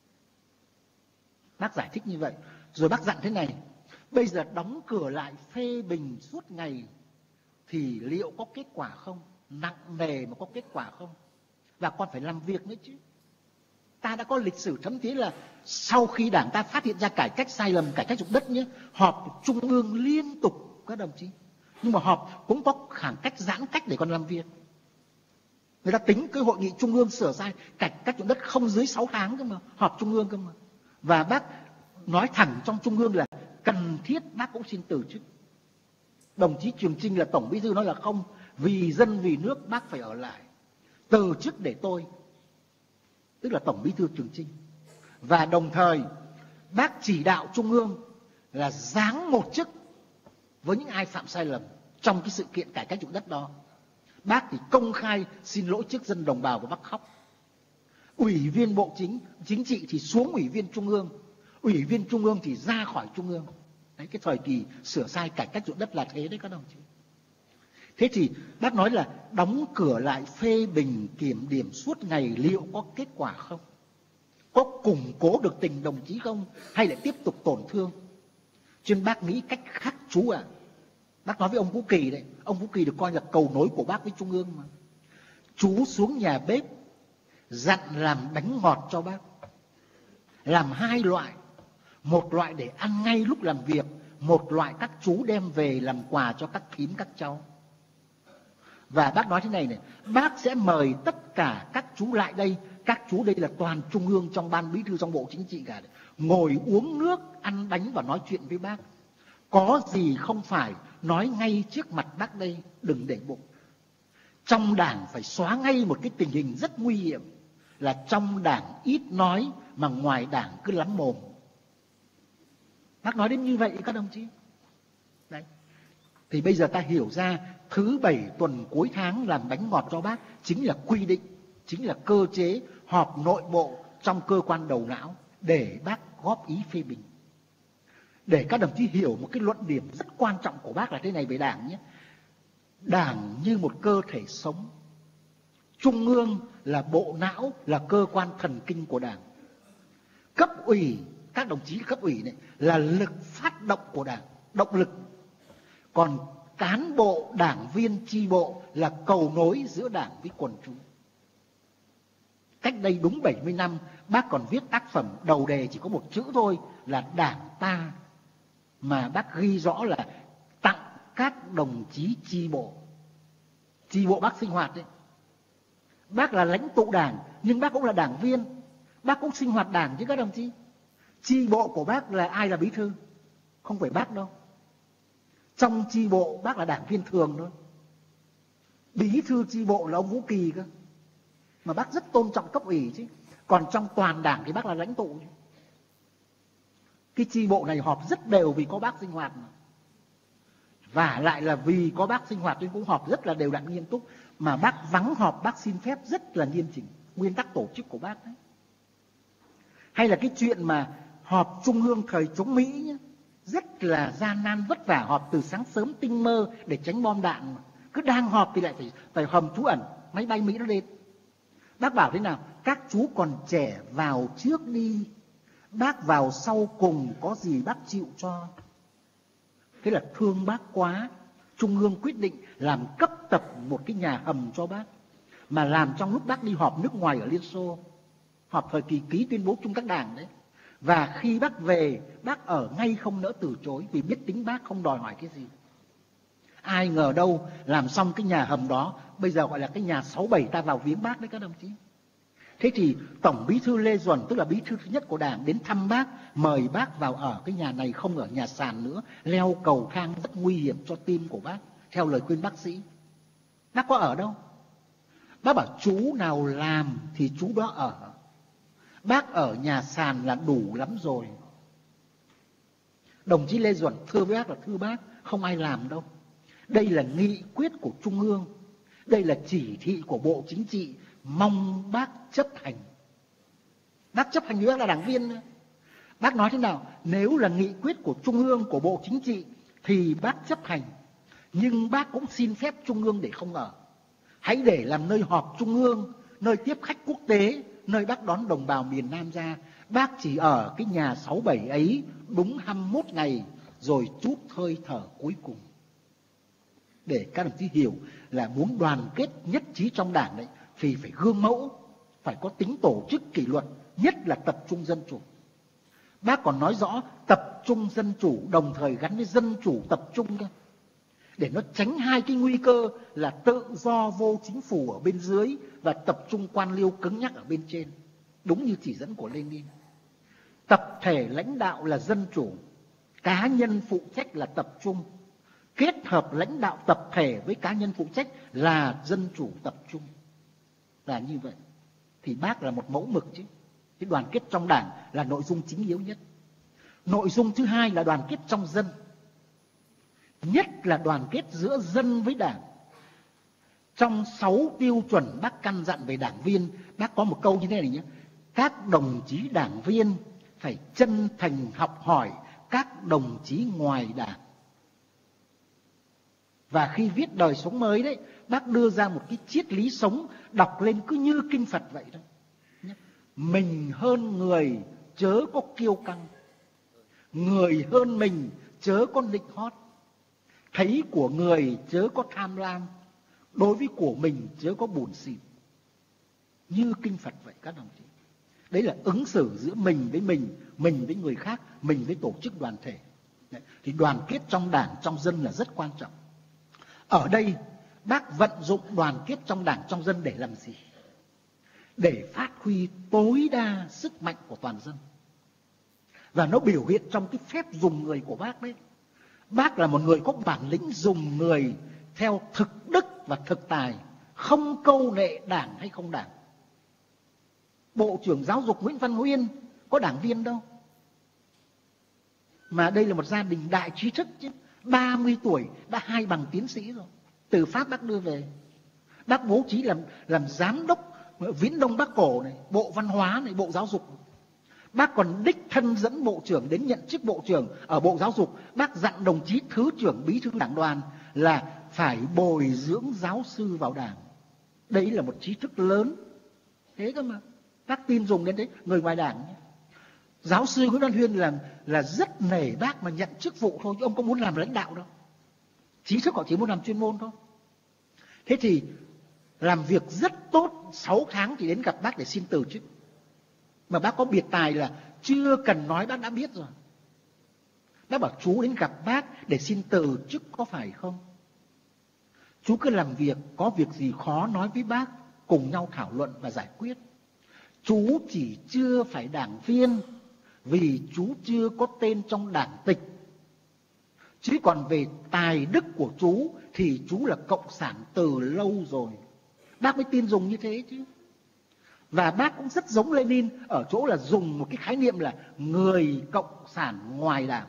Bác giải thích như vậy. Rồi bác dặn thế này: bây giờ đóng cửa lại phê bình suốt ngày thì liệu có kết quả không? Nặng nề mà có kết quả không? Và còn phải làm việc nữa chứ. Ta đã có lịch sử thấm thía là sau khi Đảng ta phát hiện ra cải cách sai lầm, cải cách dụng đất nhé, họp trung ương liên tục các đồng chí. Nhưng mà họp cũng có khoảng cách giãn cách để còn làm việc. Người ta tính cái hội nghị trung ương sửa sai cải cách dụng đất không dưới 6 tháng cơ mà, họp trung ương cơ mà. Và bác nói thẳng trong trung ương là cần thiết bác cũng xin từ chức. Đồng chí Trường Chinh là tổng bí thư nói là không, vì dân vì nước bác phải ở lại, từ chức để tôi, tức là tổng bí thư Trường Chinh. Và đồng thời bác chỉ đạo trung ương là giáng một chức với những ai phạm sai lầm trong cái sự kiện cải cách dụng đất đó. Bác thì công khai xin lỗi trước dân đồng bào và bác khóc. Ủy viên Bộ Chính trị thì xuống ủy viên Trung ương, ủy viên Trung ương thì ra khỏi Trung ương. Đấy, cái thời kỳ sửa sai cải cách dụng đất là thế đấy các đồng chí. Thế thì bác nói là đóng cửa lại phê bình kiểm điểm suốt ngày liệu có kết quả không? Có củng cố được tình đồng chí không? Hay lại tiếp tục tổn thương? Cho nên bác nghĩ cách khác chú ạ. Bác nói với ông Vũ Kỳ đấy. Ông Vũ Kỳ được coi là cầu nối của bác với Trung ương mà. Chú xuống nhà bếp dặn làm bánh ngọt cho bác. Làm 2 loại. Một loại để ăn ngay lúc làm việc, một loại các chú đem về làm quà cho các thím các cháu. Và bác nói thế này này: bác sẽ mời tất cả các chú lại đây. Các chú đây là toàn Trung ương trong ban bí thư, trong Bộ Chính trị cả đấy. Ngồi uống nước, ăn bánh và nói chuyện với bác. Có gì không phải nói ngay trước mặt bác đây, đừng để bụng. Trong Đảng phải xóa ngay một cái tình hình rất nguy hiểm là trong Đảng ít nói mà ngoài Đảng cứ lắm mồm. Bác nói đến như vậy các đồng chí. Đấy. Thì bây giờ ta hiểu ra thứ 7 tuần cuối tháng làm bánh ngọt cho bác chính là quy định, chính là cơ chế họp nội bộ trong cơ quan đầu não để bác góp ý phê bình. Để các đồng chí hiểu một cái luận điểm rất quan trọng của bác là thế này về Đảng nhé. Đảng như một cơ thể sống. Trung ương là bộ não, là cơ quan thần kinh của Đảng. Cấp ủy, các đồng chí cấp ủy này là lực phát động của Đảng, động lực. Còn cán bộ, đảng viên, chi bộ là cầu nối giữa Đảng với quần chúng. Cách đây đúng 70 năm, bác còn viết tác phẩm đầu đề chỉ có một chữ thôi là Đảng ta, mà bác ghi rõ là tặng các đồng chí chi bộ. Chi bộ bác sinh hoạt đấy. Bác là lãnh tụ Đảng, nhưng bác cũng là đảng viên. Bác cũng sinh hoạt Đảng chứ các đồng chí. Chi bộ của bác là ai là bí thư? Không phải bác đâu. Trong chi bộ bác là đảng viên thường thôi. Bí thư chi bộ là ông Vũ Kỳ cơ. Mà bác rất tôn trọng cấp ủy chứ. Còn trong toàn Đảng thì bác là lãnh tụ. Cái chi bộ này họp rất đều vì có bác sinh hoạt mà. Và lại là vì có bác sinh hoạt nên cũng họp rất là đều đặn nghiêm túc. Mà bác vắng họp bác xin phép rất là nghiêm chỉnh. Nguyên tắc tổ chức của bác đấy. Hay là cái chuyện mà họp trung ương thời chống Mỹ nhé, rất là gian nan vất vả, họp từ sáng sớm tinh mơ để tránh bom đạn. Cứ đang họp thì lại phải hầm trú ẩn, máy bay Mỹ nó lên. Bác bảo thế nào? Các chú còn trẻ vào trước đi, bác vào sau cùng, có gì bác chịu cho. Thế là thương bác quá, Trung ương quyết định làm cấp tập một cái nhà hầm cho bác. Mà làm trong lúc bác đi họp nước ngoài ở Liên Xô, họp thời kỳ ký tuyên bố chung các đảng đấy. Và khi bác về, bác ở ngay không nỡ từ chối vì biết tính bác không đòi hỏi cái gì. Ai ngờ đâu làm xong cái nhà hầm đó, bây giờ gọi là cái nhà 67 ta vào viếng bác đấy các đồng chí. Thế thì Tổng Bí thư Lê Duẩn, tức là bí thư thứ nhất của Đảng, đến thăm bác, mời bác vào ở cái nhà này, không ở nhà sàn nữa, leo cầu thang rất nguy hiểm cho tim của bác, theo lời khuyên bác sĩ. Bác có ở đâu? Bác bảo chú nào làm thì chú đó ở. Bác ở nhà sàn là đủ lắm rồi. Đồng chí Lê Duẩn thưa với bác là thưa bác, không ai làm đâu. Đây là nghị quyết của Trung ương. Đây là chỉ thị của Bộ Chính trị. Mong bác chấp hành. Bác chấp hành như bác là đảng viên. Bác nói thế nào? Nếu là nghị quyết của Trung ương, của Bộ Chính trị thì bác chấp hành. Nhưng bác cũng xin phép Trung ương để không ở. Hãy để làm nơi họp Trung ương, nơi tiếp khách quốc tế, nơi bác đón đồng bào miền Nam ra. Bác chỉ ở cái nhà 67 ấy đúng 21 ngày rồi trút hơi thở cuối cùng. Để các đồng chí hiểu là muốn đoàn kết nhất trí trong Đảng đấy thì phải gương mẫu, phải có tính tổ chức kỷ luật, nhất là tập trung dân chủ. Bác còn nói rõ tập trung dân chủ đồng thời gắn với dân chủ tập trung cơ, để nó tránh hai cái nguy cơ là tự do vô chính phủ ở bên dưới và tập trung quan liêu cứng nhắc ở bên trên. Đúng như chỉ dẫn của Lenin. Tập thể lãnh đạo là dân chủ, cá nhân phụ trách là tập trung. Kết hợp lãnh đạo tập thể với cá nhân phụ trách là dân chủ tập trung. Là như vậy. Thì bác là một mẫu mực chứ. Cái đoàn kết trong Đảng là nội dung chính yếu nhất. Nội dung thứ hai là đoàn kết trong dân. Nhất là đoàn kết giữa dân với Đảng. Trong 6 tiêu chuẩn bác căn dặn về đảng viên, bác có một câu như thế này nhé. Các đồng chí đảng viên phải chân thành học hỏi các đồng chí ngoài Đảng. Và khi viết đời sống mới đấy, bác đưa ra một cái triết lý sống đọc lên cứ như kinh Phật vậy đó. Mình hơn người chớ có kiêu căng, người hơn mình chớ có nịnh hót, thấy của người chớ có tham lam, đối với của mình chớ có buồn xỉn. Như kinh Phật vậy các đồng chí. Đấy là ứng xử giữa mình với người khác, mình với tổ chức đoàn thể. Thì đoàn kết trong Đảng, trong dân là rất quan trọng. Ở đây bác vận dụng đoàn kết trong Đảng, trong dân để làm gì? Để phát huy tối đa sức mạnh của toàn dân. Và nó biểu hiện trong cái phép dùng người của bác đấy. Bác là một người có bản lĩnh dùng người theo thực đức và thực tài, không câu nệ Đảng hay không Đảng. Bộ trưởng Giáo dục Nguyễn Văn Nguyên có đảng viên đâu. Mà đây là một gia đình đại trí thức chứ. 30 tuổi đã 2 bằng tiến sĩ rồi. Từ Pháp bác đưa về. Bác bố trí làm giám đốc Viễn Đông Bắc Cổ này, Bộ Văn hóa này, Bộ Giáo dục. Bác còn đích thân dẫn bộ trưởng đến nhận chức bộ trưởng ở Bộ Giáo dục. Bác dặn đồng chí thứ trưởng bí thư đảng đoàn là phải bồi dưỡng giáo sư vào Đảng. Đấy là một trí thức lớn. Thế cơ mà. Bác tin dùng đến đấy, người ngoài Đảng. Giáo sư Nguyễn Văn Huyên là rất nể bác mà nhận chức vụ thôi, chứ ông có muốn làm lãnh đạo đâu. Trí thức họ chỉ muốn làm chuyên môn thôi. Thế thì làm việc rất tốt, 6 tháng thì đến gặp bác để xin từ chức. Mà bác có biệt tài là chưa cần nói bác đã biết rồi. Bác bảo chú đến gặp bác để xin từ chức có phải không? Chú cứ làm việc, có việc gì khó nói với bác, cùng nhau thảo luận và giải quyết. Chú chỉ chưa phải đảng viên vì chú chưa có tên trong đảng tịch. Chứ còn về tài đức của chú thì chú là cộng sản từ lâu rồi. Bác mới tin dùng như thế chứ. Và bác cũng rất giống Lenin ở chỗ là dùng một cái khái niệm là người cộng sản ngoài Đảng.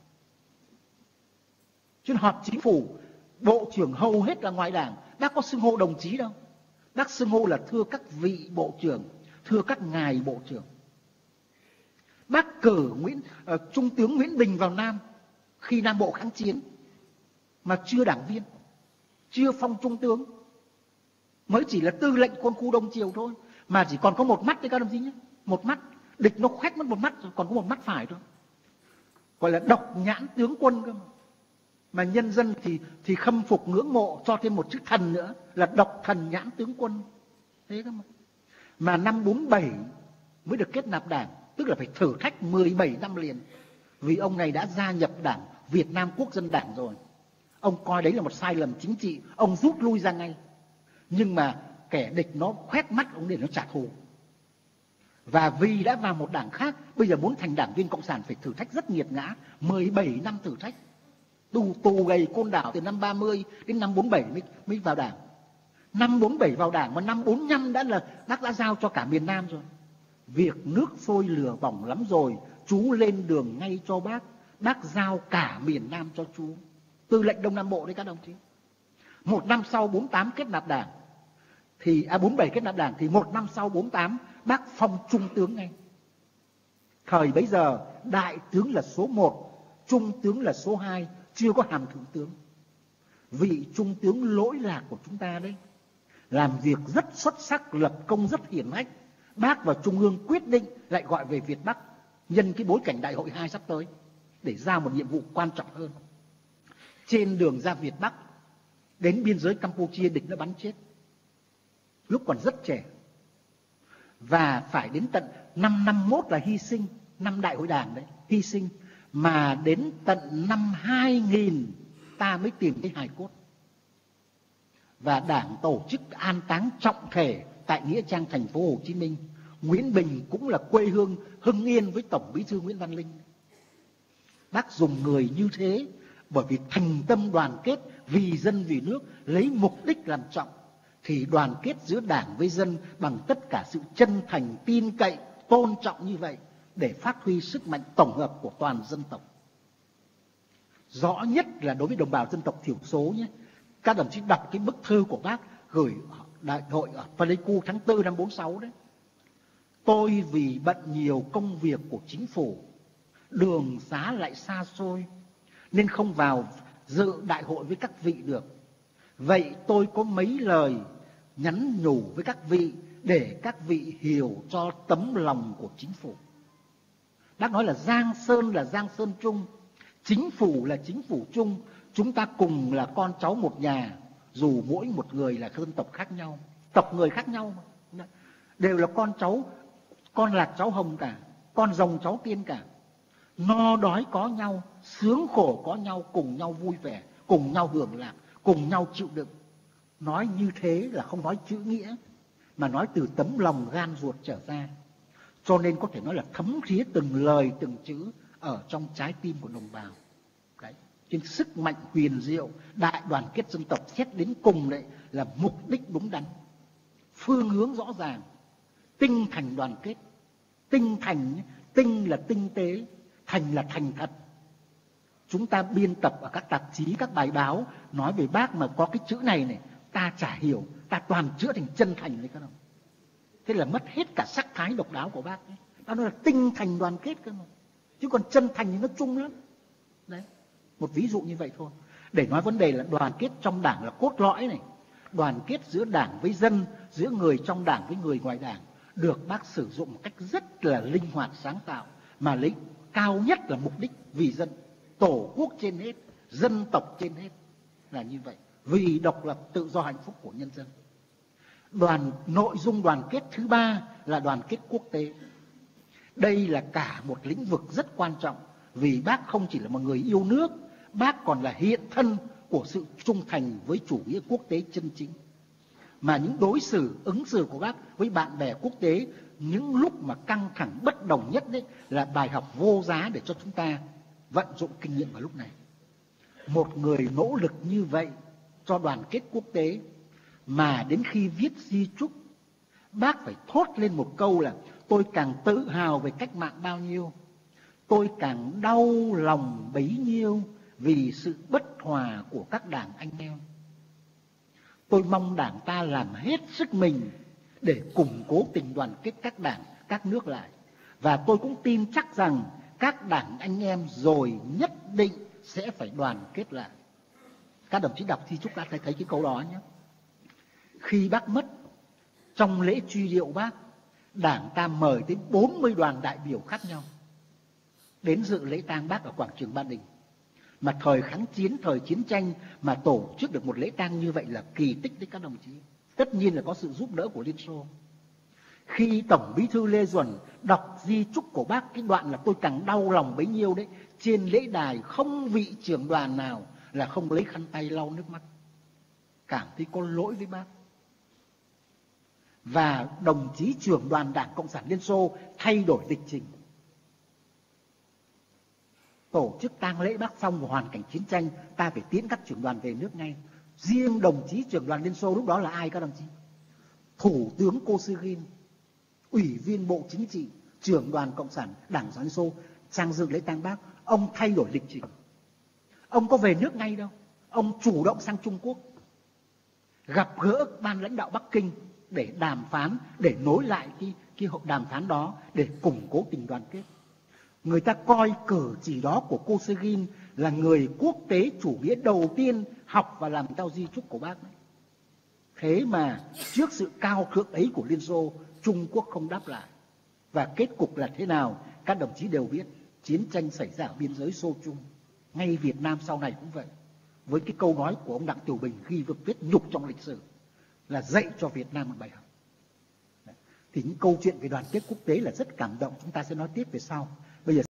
Chứ họp chính phủ, bộ trưởng hầu hết là ngoài Đảng. Bác có xưng hô đồng chí đâu. Bác xưng hô là thưa các vị bộ trưởng, thưa các ngài bộ trưởng. Bác cử Trung tướng Nguyễn Bình vào Nam khi Nam Bộ kháng chiến mà chưa đảng viên, chưa phong trung tướng, mới chỉ là tư lệnh quân khu Đông Triều thôi, mà chỉ còn có một mắt đấy các đồng chí nhé, một mắt, địch nó khoét mất một mắt rồi, còn có một mắt phải thôi, gọi là độc nhãn tướng quân cơ mà nhân dân thì khâm phục ngưỡng mộ, cho thêm một chữ thần nữa là độc thần nhãn tướng quân. Thế cơ mà năm 47 mới được kết nạp Đảng, tức là phải thử thách 17 năm liền, vì ông này đã gia nhập Đảng Việt Nam Quốc dân Đảng rồi. Ông coi đấy là một sai lầm chính trị, ông rút lui ra ngay. Nhưng mà kẻ địch nó khoét mắt ông để nó trả thù. Và vì đã vào một đảng khác, bây giờ muốn thành đảng viên cộng sản phải thử thách rất nghiệt ngã, 17 năm thử thách. Tù gầy Côn Đảo từ năm 30 đến năm 47 mới vào Đảng. Năm 47 vào Đảng mà năm 45 bác đã giao cho cả miền Nam rồi. Việc nước sôi lửa bỏng lắm rồi, chú lên đường ngay cho bác. Bác giao cả miền Nam cho chú. Tư lệnh Đông Nam Bộ đấy các đồng chí. Một năm sau 48 kết nạp Đảng, 47 kết nạp Đảng thì một năm sau 48 bác phong trung tướng ngay. Thời bấy giờ đại tướng là số 1, trung tướng là số 2, chưa có hàm thượng tướng. Vị trung tướng lỗi lạc của chúng ta đấy, làm việc rất xuất sắc, lập công rất hiển hách. Bác và Trung ương quyết định lại gọi về Việt Bắc nhân cái bối cảnh Đại hội 2 sắp tới để giao một nhiệm vụ quan trọng hơn. Trên đường ra Việt Bắc, đến biên giới Campuchia, địch đã bắn chết lúc còn rất trẻ. Và phải đến tận năm 51 là hy sinh, năm Đại hội Đảng đấy, hy sinh. Mà đến tận năm 2000 ta mới tìm thấy hài cốt. Và Đảng tổ chức an táng trọng thể tại Nghĩa Trang thành phố Hồ Chí Minh. Nguyễn Bình cũng là quê hương Hưng Yên với Tổng Bí thư Nguyễn Văn Linh. Bác dùng người như thế bởi vì thành tâm đoàn kết vì dân vì nước, lấy mục đích làm trọng, thì đoàn kết giữa Đảng với dân bằng tất cả sự chân thành, tin cậy, tôn trọng như vậy để phát huy sức mạnh tổng hợp của toàn dân tộc. Rõ nhất là đối với đồng bào dân tộc thiểu số nhé. Các đồng chí đọc cái bức thư của bác gửi đại hội ở Pleiku tháng 4 năm 46 đấy. Tôi vì bận nhiều công việc của chính phủ, đường xá lại xa xôi, nên không vào dự đại hội với các vị được. Vậy tôi có mấy lời nhắn nhủ với các vị để các vị hiểu cho tấm lòng của chính phủ. Bác nói là Giang Sơn chung, chính phủ là chính phủ chung. Chúng ta cùng là con cháu một nhà, dù mỗi một người là dân tộc khác nhau, tộc người khác nhau mà. Đều là con cháu, con Lạc cháu Hồng cả, con Rồng cháu Tiên cả. No đói có nhau, sướng khổ có nhau, cùng nhau vui vẻ, cùng nhau hưởng lạc, cùng nhau chịu đựng. Nói như thế là không nói chữ nghĩa, mà nói từ tấm lòng gan ruột trở ra. Cho nên có thể nói là thấm thía từng lời từng chữ ở trong trái tim của đồng bào. Đấy. Trên sức mạnh huyền diệu, đại đoàn kết dân tộc xét đến cùng đấy là mục đích đúng đắn, phương hướng rõ ràng, tinh thành đoàn kết. Tinh thành, tinh là tinh tế, thành là thành thật. Chúng ta biên tập ở các tạp chí, các bài báo nói về bác mà có cái chữ này này, ta chả hiểu, ta toàn chữa thành chân thành đấy các đồng. Thế là mất hết cả sắc thái độc đáo của bác ấy. Đó là tinh thành đoàn kết cơ mà. Chứ còn chân thành thì nó chung lắm. Đấy, một ví dụ như vậy thôi. Để nói vấn đề là đoàn kết trong Đảng là cốt lõi này. Đoàn kết giữa Đảng với dân, giữa người trong Đảng với người ngoài Đảng, được bác sử dụng một cách rất là linh hoạt sáng tạo, mà lấy cao nhất là mục đích vì dân, tổ quốc trên hết, dân tộc trên hết, là như vậy, vì độc lập tự do hạnh phúc của nhân dân. Nội dung đoàn kết thứ ba là đoàn kết quốc tế. Đây là cả một lĩnh vực rất quan trọng, vì bác không chỉ là một người yêu nước, bác còn là hiện thân của sự trung thành với chủ nghĩa quốc tế chân chính. Mà những đối xử, ứng xử của bác với bạn bè quốc tế những lúc mà căng thẳng bất đồng nhất đấy là bài học vô giá để cho chúng ta vận dụng kinh nghiệm vào lúc này. Một người nỗ lực như vậy cho đoàn kết quốc tế, mà đến khi viết di chúc, bác phải thốt lên một câu là: tôi càng tự hào về cách mạng bao nhiêu, tôi càng đau lòng bấy nhiêu vì sự bất hòa của các đảng anh em. Tôi mong Đảng ta làm hết sức mình để củng cố tình đoàn kết các đảng, các nước lại. Và tôi cũng tin chắc rằng các đảng anh em rồi nhất định sẽ phải đoàn kết lại. Các đồng chí đọc di chúc đã thấy cái câu đó nhé. Khi bác mất, trong lễ truy điệu bác, Đảng ta mời tới 40 đoàn đại biểu khác nhau đến dự lễ tang bác ở quảng trường Ba Đình. Mà thời kháng chiến, thời chiến tranh mà tổ chức được một lễ tang như vậy là kỳ tích đấy các đồng chí. Tất nhiên là có sự giúp đỡ của Liên Xô. Khi Tổng Bí thư Lê Duẩn đọc di chúc của bác, cái đoạn là tôi càng đau lòng bấy nhiêu đấy, trên lễ đài không vị trưởng đoàn nào là không lấy khăn tay lau nước mắt, cảm thấy có lỗi với bác. Và đồng chí trưởng đoàn Đảng Cộng sản Liên Xô thay đổi lịch trình, tổ chức tang lễ bác xong và hoàn cảnh chiến tranh, ta phải tiễn các trưởng đoàn về nước ngay. Riêng đồng chí trưởng đoàn Liên Xô lúc đó là ai các đồng chí? Thủ tướng Kosygin, Ủy viên Bộ Chính trị, trưởng đoàn Cộng sản Đảng Liên Xô sang dự lễ tang bác. Ông thay đổi lịch trình, ông có về nước ngay đâu, ông chủ động sang Trung Quốc gặp gỡ ban lãnh đạo Bắc Kinh để đàm phán, để nối lại cái hội đàm phán đó để củng cố tình đoàn kết. Người ta coi cử chỉ đó của Kosygin là người quốc tế chủ nghĩa đầu tiên học và làm theo di chúc của bác đấy. Thế mà trước sự cao thượng ấy của Liên Xô, Trung Quốc không đáp lại. Và kết cục là thế nào? Các đồng chí đều biết, chiến tranh xảy ra ở biên giới Xô Trung. Ngay Việt Nam sau này cũng vậy. Với cái câu nói của ông Đặng Tiểu Bình khi viết nhục trong lịch sử là dạy cho Việt Nam một bài học. Thì những câu chuyện về đoàn kết quốc tế là rất cảm động, chúng ta sẽ nói tiếp về sau. Bây giờ